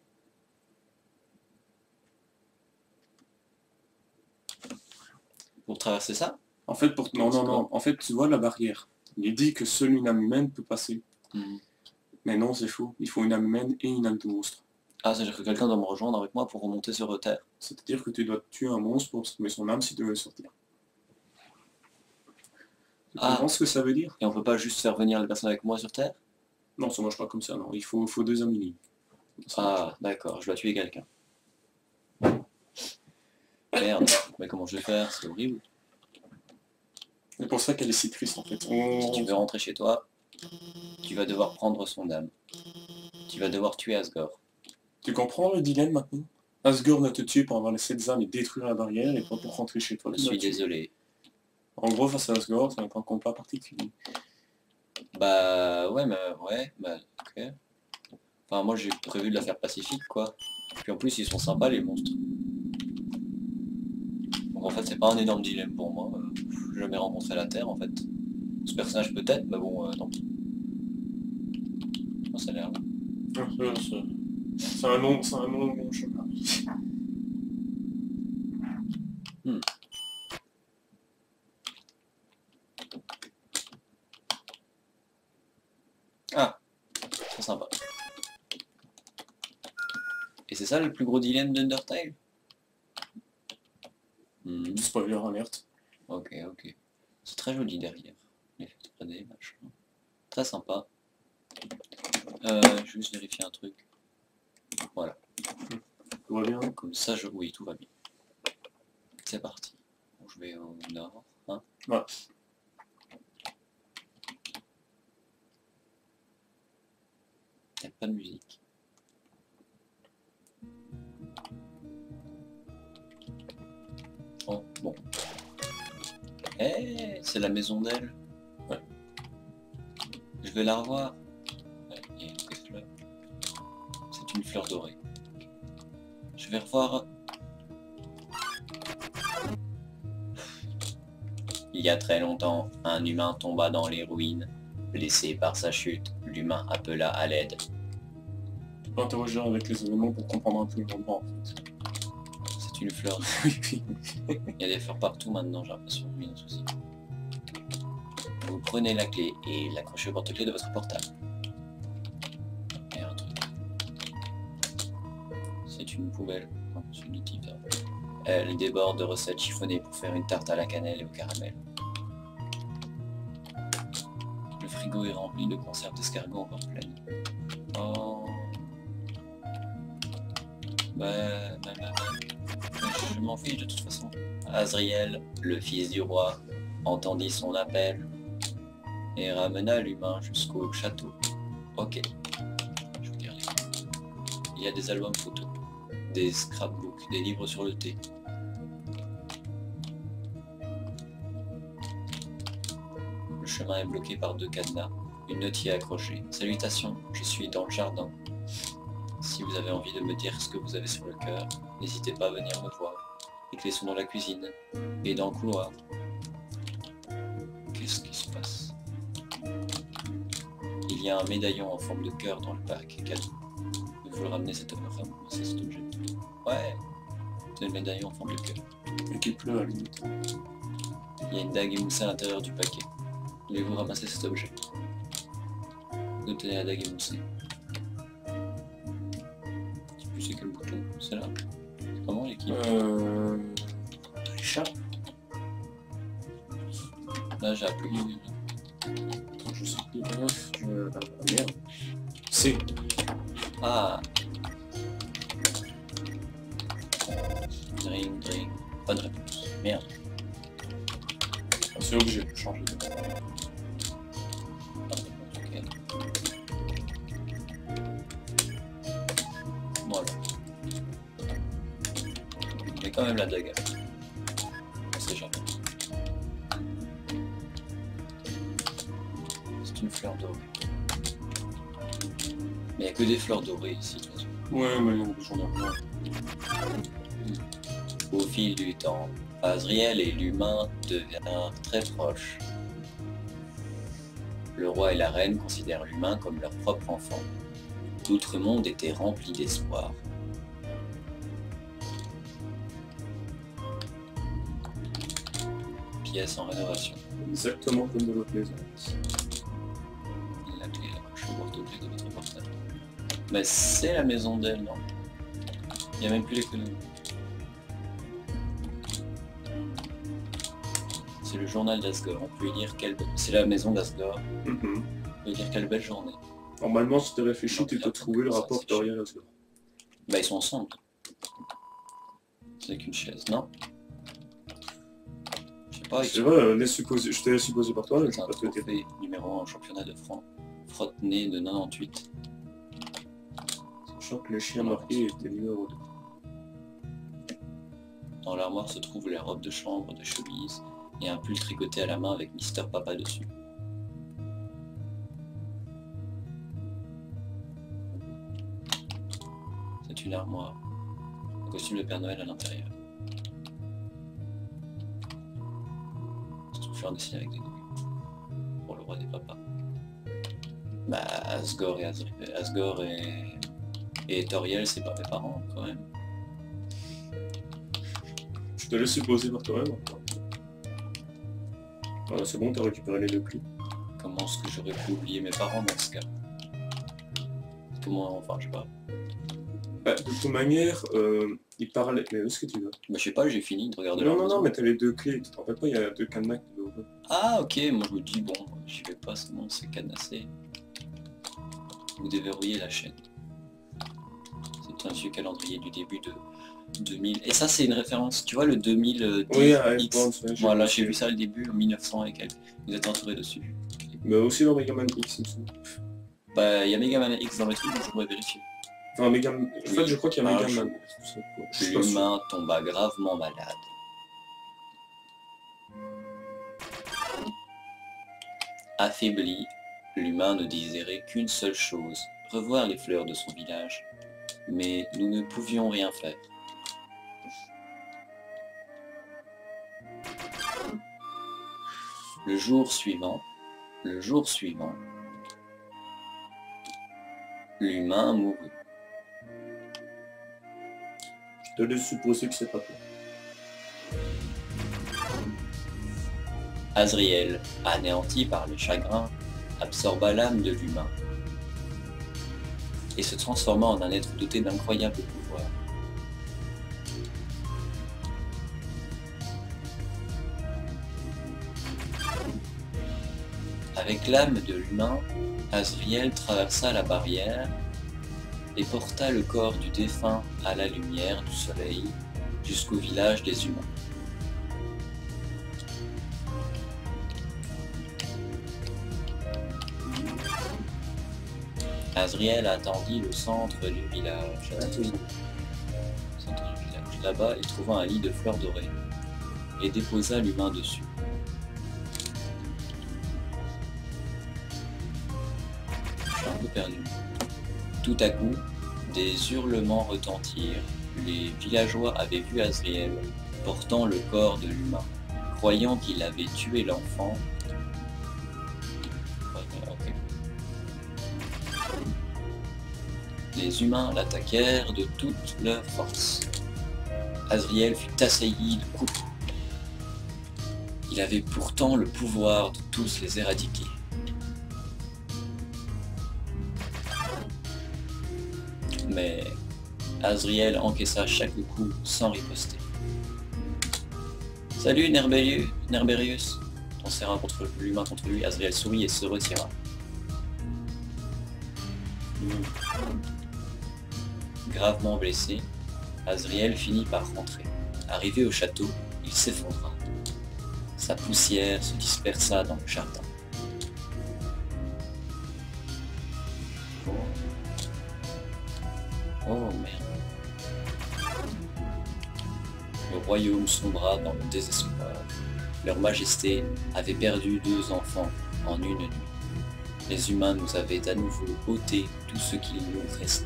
Pour traverser ça? En fait, non. En fait, tu vois la barrière. Il est dit que seule une âme humaine peut passer. Mais non, c'est faux. Il faut une âme humaine et une âme de monstre. Ah, c'est-à-dire que quelqu'un doit me rejoindre avec moi pour remonter sur Terre. C'est-à-dire que tu dois tuer un monstre pour sauver son âme si tu veux sortir. Tu comprends ce que ça veut dire? Et on peut pas juste faire venir les personnes avec moi sur Terre? Non, ça marche pas comme ça, non. Il faut 2 âmes unies. Ah, d'accord, je dois tuer quelqu'un. Merde, mais comment je vais faire? C'est horrible. C'est pour ça qu'elle est si triste en fait. Si tu veux rentrer chez toi, tu vas devoir prendre son âme. Tu vas devoir tuer Asgore. Tu comprends le dilemme maintenant? Asgore va te tuer pour avoir les 7 âmes et détruire la barrière, et pas pour rentrer chez toi. Je suis désolé. En gros, face à Asgore, c'est un combat particulier. Bah ouais, ok. Enfin moi j'ai prévu de la faire pacifique quoi. Puis en plus ils sont sympas les monstres. Donc en fait c'est pas un énorme dilemme pour moi. J'ai jamais rencontré la Terre en fait. Ce personnage peut-être, mais bon tant pis. Oh, ça a l'air là. C'est un long chemin. Ah, très sympa. Et c'est ça le plus gros dilemme d'Undertale? Spoiler alerte. Ok. C'est très joli derrière. L'effet 3D, machin. Très sympa. Je vais juste vérifier un truc. Voilà. Tout va bien? Comme ça, oui, tout va bien. C'est parti. Bon, je vais au nord. Hein. Ouais. Il n'y a pas de musique. Oh, bon. Eh, c'est la maison d'elle. Ouais. Je vais la revoir. Ouais, il y a une fleur. C'est une fleur dorée. Je vais revoir. Il y a très longtemps, un humain tomba dans les ruines. Blessé par sa chute, l'humain appela à l'aide. Tu peux interroger avec les éléments pour comprendre un peu le moment en fait. C'est une fleur. Il y a des fleurs partout maintenant, j'ai l'impression, mais un souci. Vous prenez la clé et l'accrochez au porte-clés de votre portable. Et un truc. C'est une poubelle. Non, c'est du type. Elle déborde de recettes chiffonnées pour faire une tarte à la cannelle et au caramel. Le frigo est rempli de conserves d'escargots encore pleines. Oh. Je m'en fiche de toute façon. Azriel, le fils du roi, entendit son appel et ramena l'humain jusqu'au château. Ok. Je vous dire. Il y a des albums photos, des scrapbooks, des livres sur le thé. Le chemin est bloqué par 2 cadenas. Une note y est accrochée. Salutations, je suis dans le jardin. Si vous avez envie de me dire ce que vous avez sur le cœur, n'hésitez pas à venir me voir. Les clés sont dans la cuisine et dans le couloir. Qu'est-ce qui se passe? Il y a un médaillon en forme de cœur dans le pack cadeau. Vous le ramenez cet objet. Ouais, c'est le médaillon en forme de cœur. Et qui pleut à la limite. Il y a une dague émoussée à l'intérieur du paquet. Voulez-vous ramasser cet objet? Vous obtenez la dague émoussée. Je sais plus c'est quel bouton. C'est là. C'est comment l'équipe? Échappe. Là j'ai appuyé. Je sais plus. Merde. C'est. Ah. Drink. Pas de réponse. Merde. C'est obligé de changer de. Ok. Voilà. Mais quand même la dague. On sait jamais. C'est une fleur dorée. Mais il n'y a que des fleurs dorées ici, de toute façon. Ouais, mais j'en ai rien. Au fil du temps, Azriel et l'humain deviennent très proches. Le roi et la reine considèrent l'humain comme leur propre enfant. L'outre-monde était rempli d'espoir. Pièce en rénovation. Exactement comme de l'autre maison. La clé, je peux voir toutes les clés de votre portable. Mais c'est la maison d'elle, non? Il n'y a même plus les clés. C'est le journal d'Asgore. On peut y lire quelle... C'est la maison d'Asgore. On peut y lire quelle belle journée. Normalement, si tu réfléchis, tu peux trouver le rapport d'Oriel Asgore. Bah ils sont ensemble. C'est qu'une chaise, non? Je sais pas. C'est vrai, je t'ai supposé par toi, je C'est vais un pas te le dire. trophée numéro 1 au championnat de France. Frotte-nez de 98. Sachant que les chiens marqués étaient numéro 2. Dans l'armoire se trouvent les robes de chambre, de chemise et un pull tricoté à la main avec Mister Papa dessus. C'est une armoire. Un costume de Père Noël à l'intérieur. Se trouve faire dessiner avec des nouilles. Pour le roi des papas. Bah Asgore et Toriel, c'est pas mes parents quand même. Je te laisse supposer par toi-même. Voilà, c'est bon, t'as récupéré les deux clés. Comment est-ce que j'aurais pu oublier mes parents dans ce cas? Comment, enfin je sais pas. Bah, de toute manière, il parlait... Mais où est-ce que tu vas? Bah je sais pas, j'ai fini de regarder Non, leur non, maison. non, mais t'as les deux clés. En fait, pas, il y a deux cadenas qui doivent ouvrir. Ah ok, moi je me dis bon, j'y vais pas, sinon c'est cadenassé. Vous déverrouillez la chaîne. C'est un vieux calendrier du début de 2000. Et ça c'est une référence, tu vois le 2010 Oui, X. Voilà, j'ai vu ça le début en 1900 et quelques. Vous êtes entouré dessus. Mais aussi dans Megaman X, il me semble. Bah il y a Megaman X dans le truc, donc je pourrais vérifier. Enfin, Megaman... En fait, je crois qu'il y a Ah, Megaman. L'humain tomba gravement malade. Affaibli, l'humain ne désirait qu'une seule chose, revoir les fleurs de son village. Mais nous ne pouvions rien faire. Le jour suivant, l'humain mourut. Je te laisse supposer que c'est pas toi. Azriel, anéanti par le chagrin, absorba l'âme de l'humain et se transforma en un être doté d'incroyables pouvoirs. Avec l'âme de l'humain, Azriel traversa la barrière et porta le corps du défunt à la lumière du soleil jusqu'au village des humains. Azriel attendit le centre du village. Là-bas, il trouva un lit de fleurs dorées et déposa l'humain dessus. Je suis un peu perdu. Tout à coup, des hurlements retentirent. Les villageois avaient vu Azriel portant le corps de l'humain, croyant qu'il avait tué l'enfant. Les humains l'attaquèrent de toute leur force. Azriel fut assailli de coups. Il avait pourtant le pouvoir de tous les éradiquer. Mais Azriel encaissa chaque coup sans riposter. Salut Nerberius, lancèrent l'humain contre lui. Azriel sourit et se retira. Gravement blessé, Azriel finit par rentrer. Arrivé au château, il s'effondra. Sa poussière se dispersa dans le jardin. Oh merde. Le royaume sombra dans le désespoir. Leur majesté avait perdu 2 enfants en une nuit. Les humains nous avaient à nouveau ôté tout ce qu'il nous restait.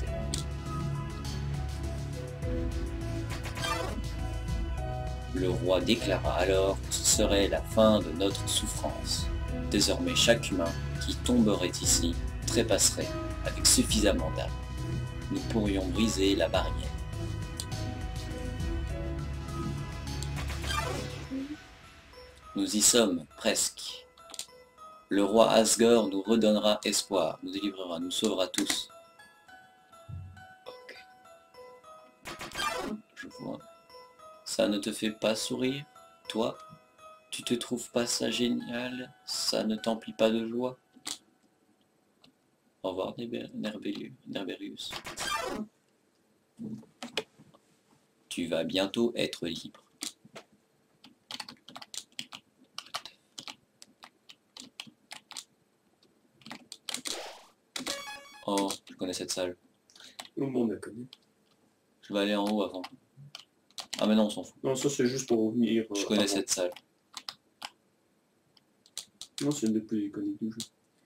Le roi déclara alors que ce serait la fin de notre souffrance. Désormais chaque humain qui tomberait ici trépasserait avec suffisamment d'âme. Nous pourrions briser la barrière. Nous y sommes, presque. Le roi Asgore nous redonnera espoir, nous délivrera, nous sauvera tous. Ok. Je vois. Ça ne te fait pas sourire, toi? Tu te trouves pas ça génial? Ça ne t'emplit pas de joie? Au revoir, Nerberius. Tu vas bientôt être libre. Oh, je connais cette salle. Tout le monde la connaît. Je vais aller en haut avant. Ah mais non, on s'en fout. Non, ça c'est juste pour revenir. Je connais avant. cette salle. Non, c'est une des plus iconiques du jeu.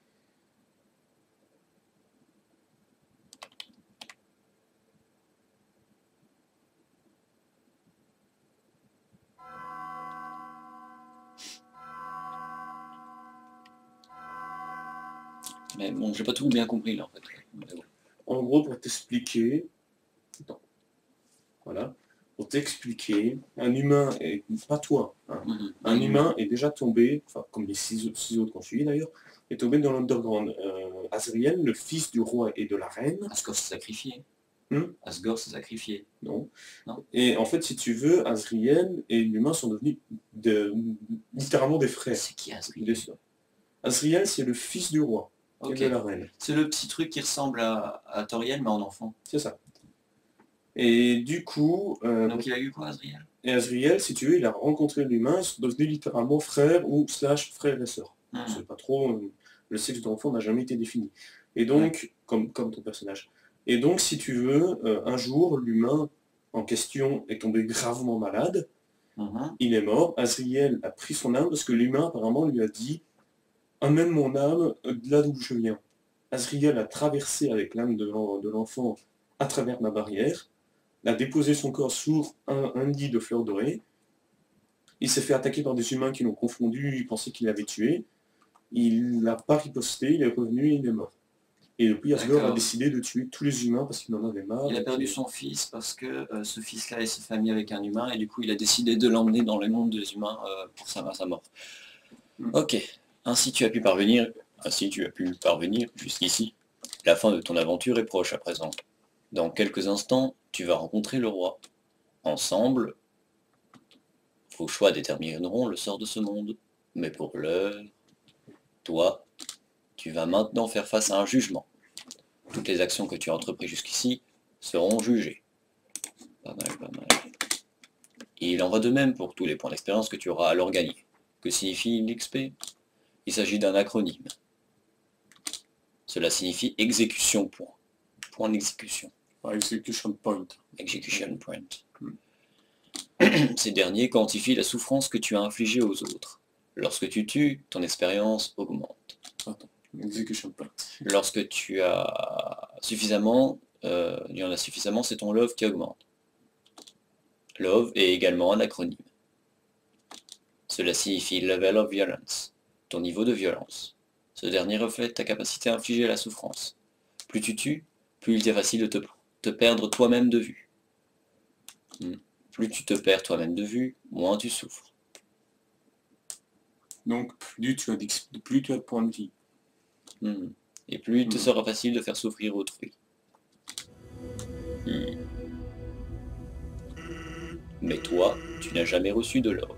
Mais bon, j'ai pas tout bien compris là en fait. Mais bon. En gros, pour t'expliquer... Attends. Voilà. Pour t'expliquer, un humain, et pas toi, hein, un humain est déjà tombé, enfin comme les six autres qu'on suit d'ailleurs, est tombé dans l'underground. Azriel, le fils du roi et de la reine. Asgore s'est sacrifié. Hmm? Asgore s'est sacrifié. Non. Non. Et en fait, si tu veux, Azriel et l'humain sont devenus littéralement des frères. C'est qui Azriel? Azriel, c'est le fils du roi et de la reine. C'est le petit truc qui ressemble à Toriel mais en enfant. C'est ça. Et du coup... Donc il a eu quoi, Azriel? Et Azriel, si tu veux, il a rencontré l'humain, ils sont devenus littéralement frères ou slash frères et sœurs. C'est pas trop... le sexe de l'enfant n'a jamais été défini. Et donc, comme ton personnage. Et donc, si tu veux, un jour, l'humain en question est tombé gravement malade. Il est mort. Azriel a pris son âme parce que l'humain, apparemment, lui a dit « Amène mon âme de là d'où je viens ». Azriel a traversé avec l'âme de l'enfant à travers ma barrière, a déposé son corps sur un lit de fleurs dorées. Il s'est fait attaquer par des humains qui l'ont confondu, ils pensaient qu'il l'avait tué. Il n'a pas riposté, il est revenu et il est mort. Et depuis, Asgore a décidé de tuer tous les humains parce qu'il en avait marre. Il a perdu son fils parce que ce fils-là est sa famille avec un humain et du coup il a décidé de l'emmener dans le monde des humains pour sa mort. Ok, ainsi tu as pu parvenir jusqu'ici. La fin de ton aventure est proche à présent. Dans quelques instants, tu vas rencontrer le roi. Ensemble, vos choix détermineront le sort de ce monde. Mais pour l'heure, toi, tu vas maintenant faire face à un jugement. Toutes les actions que tu as entreprises jusqu'ici seront jugées. Pas mal, pas mal. Et il en va de même pour tous les points d'expérience que tu auras alors gagnés. Que signifie l'XP? Il s'agit d'un acronyme. Cela signifie exécution point. Point d'exécution. Execution point. Execution point. Ces derniers quantifient la souffrance que tu as infligée aux autres. Lorsque tu tues, ton expérience augmente. Attends. Execution point. Lorsque tu as suffisamment, il y en a suffisamment, c'est ton love qui augmente. Love est également un acronyme. Cela signifie level of violence, ton niveau de violence. Ce dernier reflète ta capacité à infliger la souffrance. Plus tu tues, plus il t'est facile de te perdre toi-même de vue. Plus tu te perds toi-même de vue, moins tu souffres. Donc plus tu as de points de vie. Et plus il te sera facile de faire souffrir autrui. Mais toi, tu n'as jamais reçu de l'or.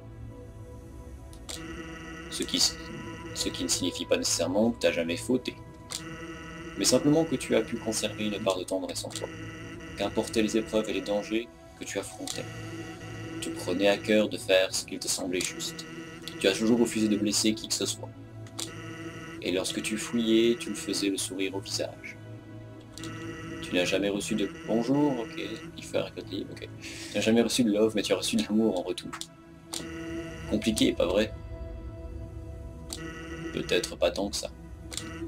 Ce qui ne signifie pas nécessairement que tu n'as jamais fauté, mais simplement que tu as pu conserver une part de tendresse en toi. Qu'importaient les épreuves et les dangers que tu affrontais, tu prenais à cœur de faire ce qu'il te semblait juste. Tu as toujours refusé de blesser qui que ce soit. Et lorsque tu fouillais, tu le faisais le sourire au visage. Tu n'as jamais reçu de bonjour, ok, il fait un record libre, ok. Tu n'as jamais reçu de love, mais tu as reçu de l'amour en retour. Compliqué, pas vrai? Peut-être pas tant que ça.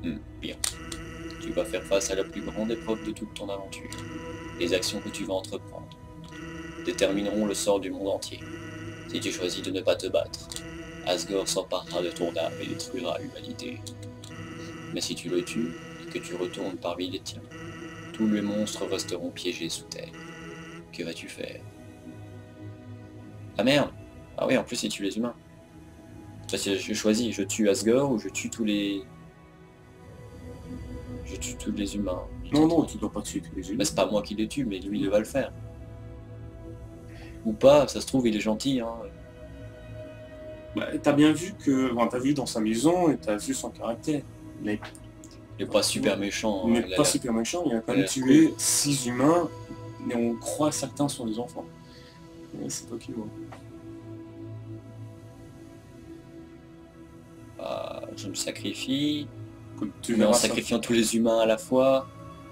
Bien. Tu vas faire face à la plus grande épreuve de toute ton aventure. Les actions que tu vas entreprendre détermineront le sort du monde entier. Si tu choisis de ne pas te battre, Asgore s'emparera de ton âme et détruira l'humanité. Mais si tu le tues et que tu retournes parmi les tiens, tous les monstres resteront piégés sous terre. Que vas-tu faire? Ah merde! Ah oui, en plus il tue les humains. Parce que je choisis, je tue Asgore ou je tue tous les... Je tue tous les humains. Non, non, tu dois pas tuer tous les humains. Mais c'est pas moi qui les tue, mais lui il va le faire. Ou pas, ça se trouve il est gentil, hein. Bah, t'as bien vu que... Enfin, t'as vu dans sa maison et t'as vu son caractère. Mais Il est pas super méchant. il hein, n'est pas super méchant, il a quand même tué 6 humains, et on croit certains sont des enfants. Mais c'est toi qui vois. Je me sacrifie, Tu mais en verras ça. sacrifiant tous les humains à la fois.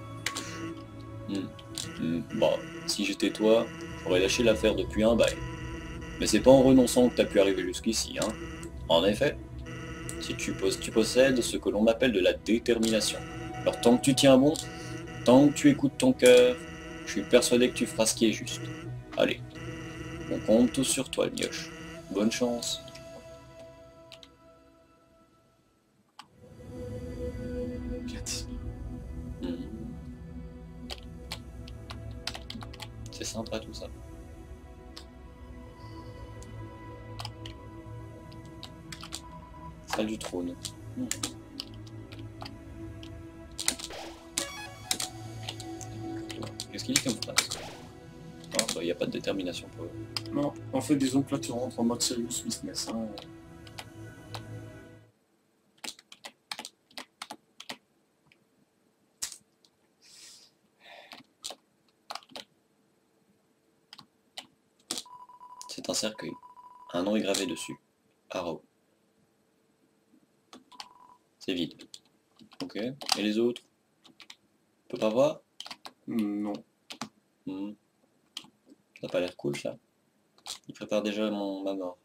Bon, si j'étais toi, j'aurais lâché l'affaire depuis un bail. Mais c'est pas en renonçant que t'as pu arriver jusqu'ici, hein. En effet, si tu possèdes ce que l'on appelle de la détermination. Alors tant que tu tiens bon, tant que tu écoutes ton cœur, je suis persuadé que tu feras ce qui est juste. Allez, on compte tous sur toi, le mioche. Bonne chance. C'est sympa tout ça. Salle du trône. Qu'est-ce qu'il dit comme phrase? Ah, bah, il n'y a pas de détermination pour eux. Non, en fait, disons que là tu rentres en mode serious business. Hein. C'est un cercueil. Un nom est gravé dessus. Arrow. C'est vide. Ok. Et les autres? On peut pas voir? Non. Ça n'a pas l'air cool ça. Il prépare déjà ma mort.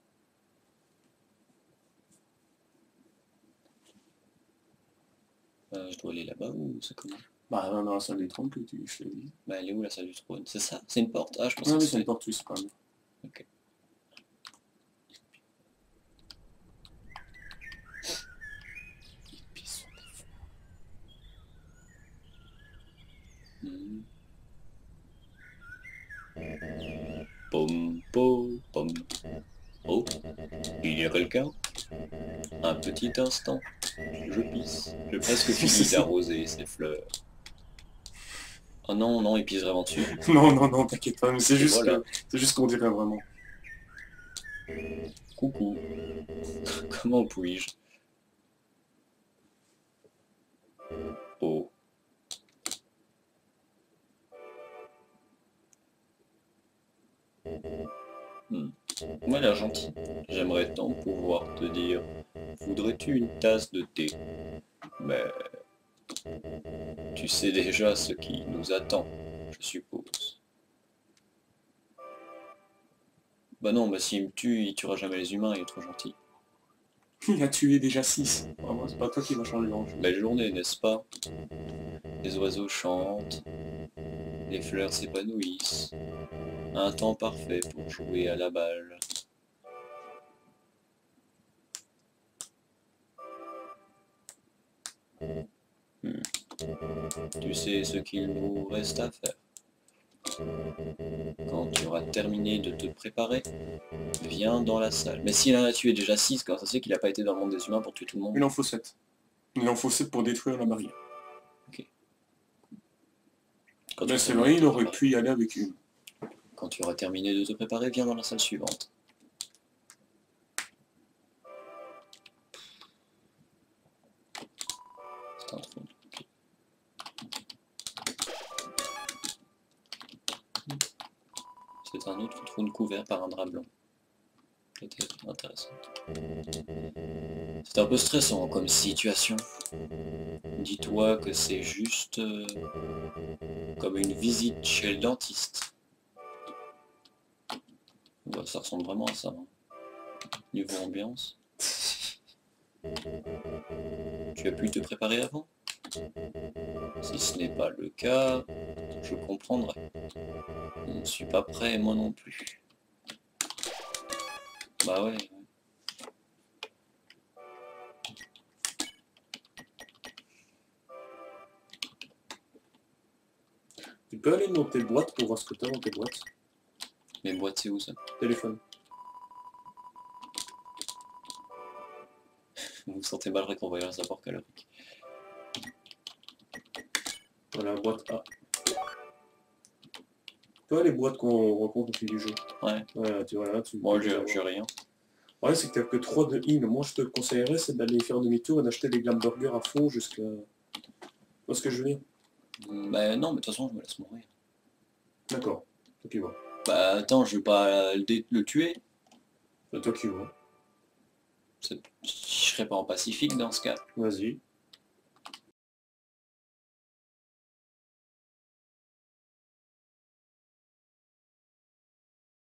Je dois aller là-bas ou c'est comment? Bah dans la salle des trônes que je te dis. Bah elle est où la salle du trône? C'est ça? C'est une porte? Ah je pense Ah que oui, c'est c'est une porte, oui, c'est pas mal. Ok. Pom pom pom. Oh, il y a quelqu'un? Un petit instant, je pisse. J'ai presque fini d'arroser ces fleurs. Oh non, non, il pisse vraiment dessus. Non, non, non, t'inquiète pas, mais c'est juste voilà. c'est juste qu'on dirait vraiment. Coucou. Comment puis-je? Oh. Moi l'air gentil. J'aimerais tant pouvoir te dire, voudrais-tu une tasse de thé? Mais tu sais déjà ce qui nous attend, je suppose. Bah non, bah s'il me tue, il tuera jamais les humains, il est trop gentil. Il a tué déjà 6. Oh, c'est pas toi qui va changer grand chose. Belle journée, n'est-ce pas? Les oiseaux chantent, les fleurs s'épanouissent. Un temps parfait pour jouer à la balle. Tu sais ce qu'il nous reste à faire. Quand tu auras terminé de te préparer, viens dans la salle. Mais s'il en a tué déjà 6, comment ça se fait qu'il n'a pas été dans le monde des humains pour tuer tout le monde? Il en faut 7. Il en faut 7 pour détruire la barrière. Ok. Mais c'est vrai, il aurait pu y aller avec une. Quand tu auras terminé de te préparer, viens dans la salle suivante. C'est un trou. Okay. C'est un autre trône couvert par un drap blanc. C'était intéressant. C'est un peu stressant comme situation. Dis-toi que c'est juste comme une visite chez le dentiste. Ouais, ça ressemble vraiment à ça. Hein. Niveau ambiance. Tu as pu te préparer avant? Si ce n'est pas le cas, je comprendrai. Je ne suis pas prêt, moi non plus. Bah ouais. Tu peux aller dans tes boîtes pour voir ce que t'as dans tes boîtes. Mes boîtes, c'est où ça? Téléphone. Vous vous sentez mal réconvoyant un apport calorique. Voilà, boîte A. Tu vois les boîtes qu'on rencontre au fil du jeu. Ouais. Voilà, tu vois là, tu... Moi, j'ai rien. Ouais, c'est que t'as que 3 de I, mais moi je te conseillerais c'est d'aller faire demi-tour et d'acheter des glam burgers à fond jusqu'à... Tu vois ce que je veux dire? Bah non, mais de toute façon, je me laisse mourir. D'accord, toi qui vois. Bah attends, je vais pas le tuer. C'est toi qui vois. Je serais pas en pacifique dans ce cas. Vas-y.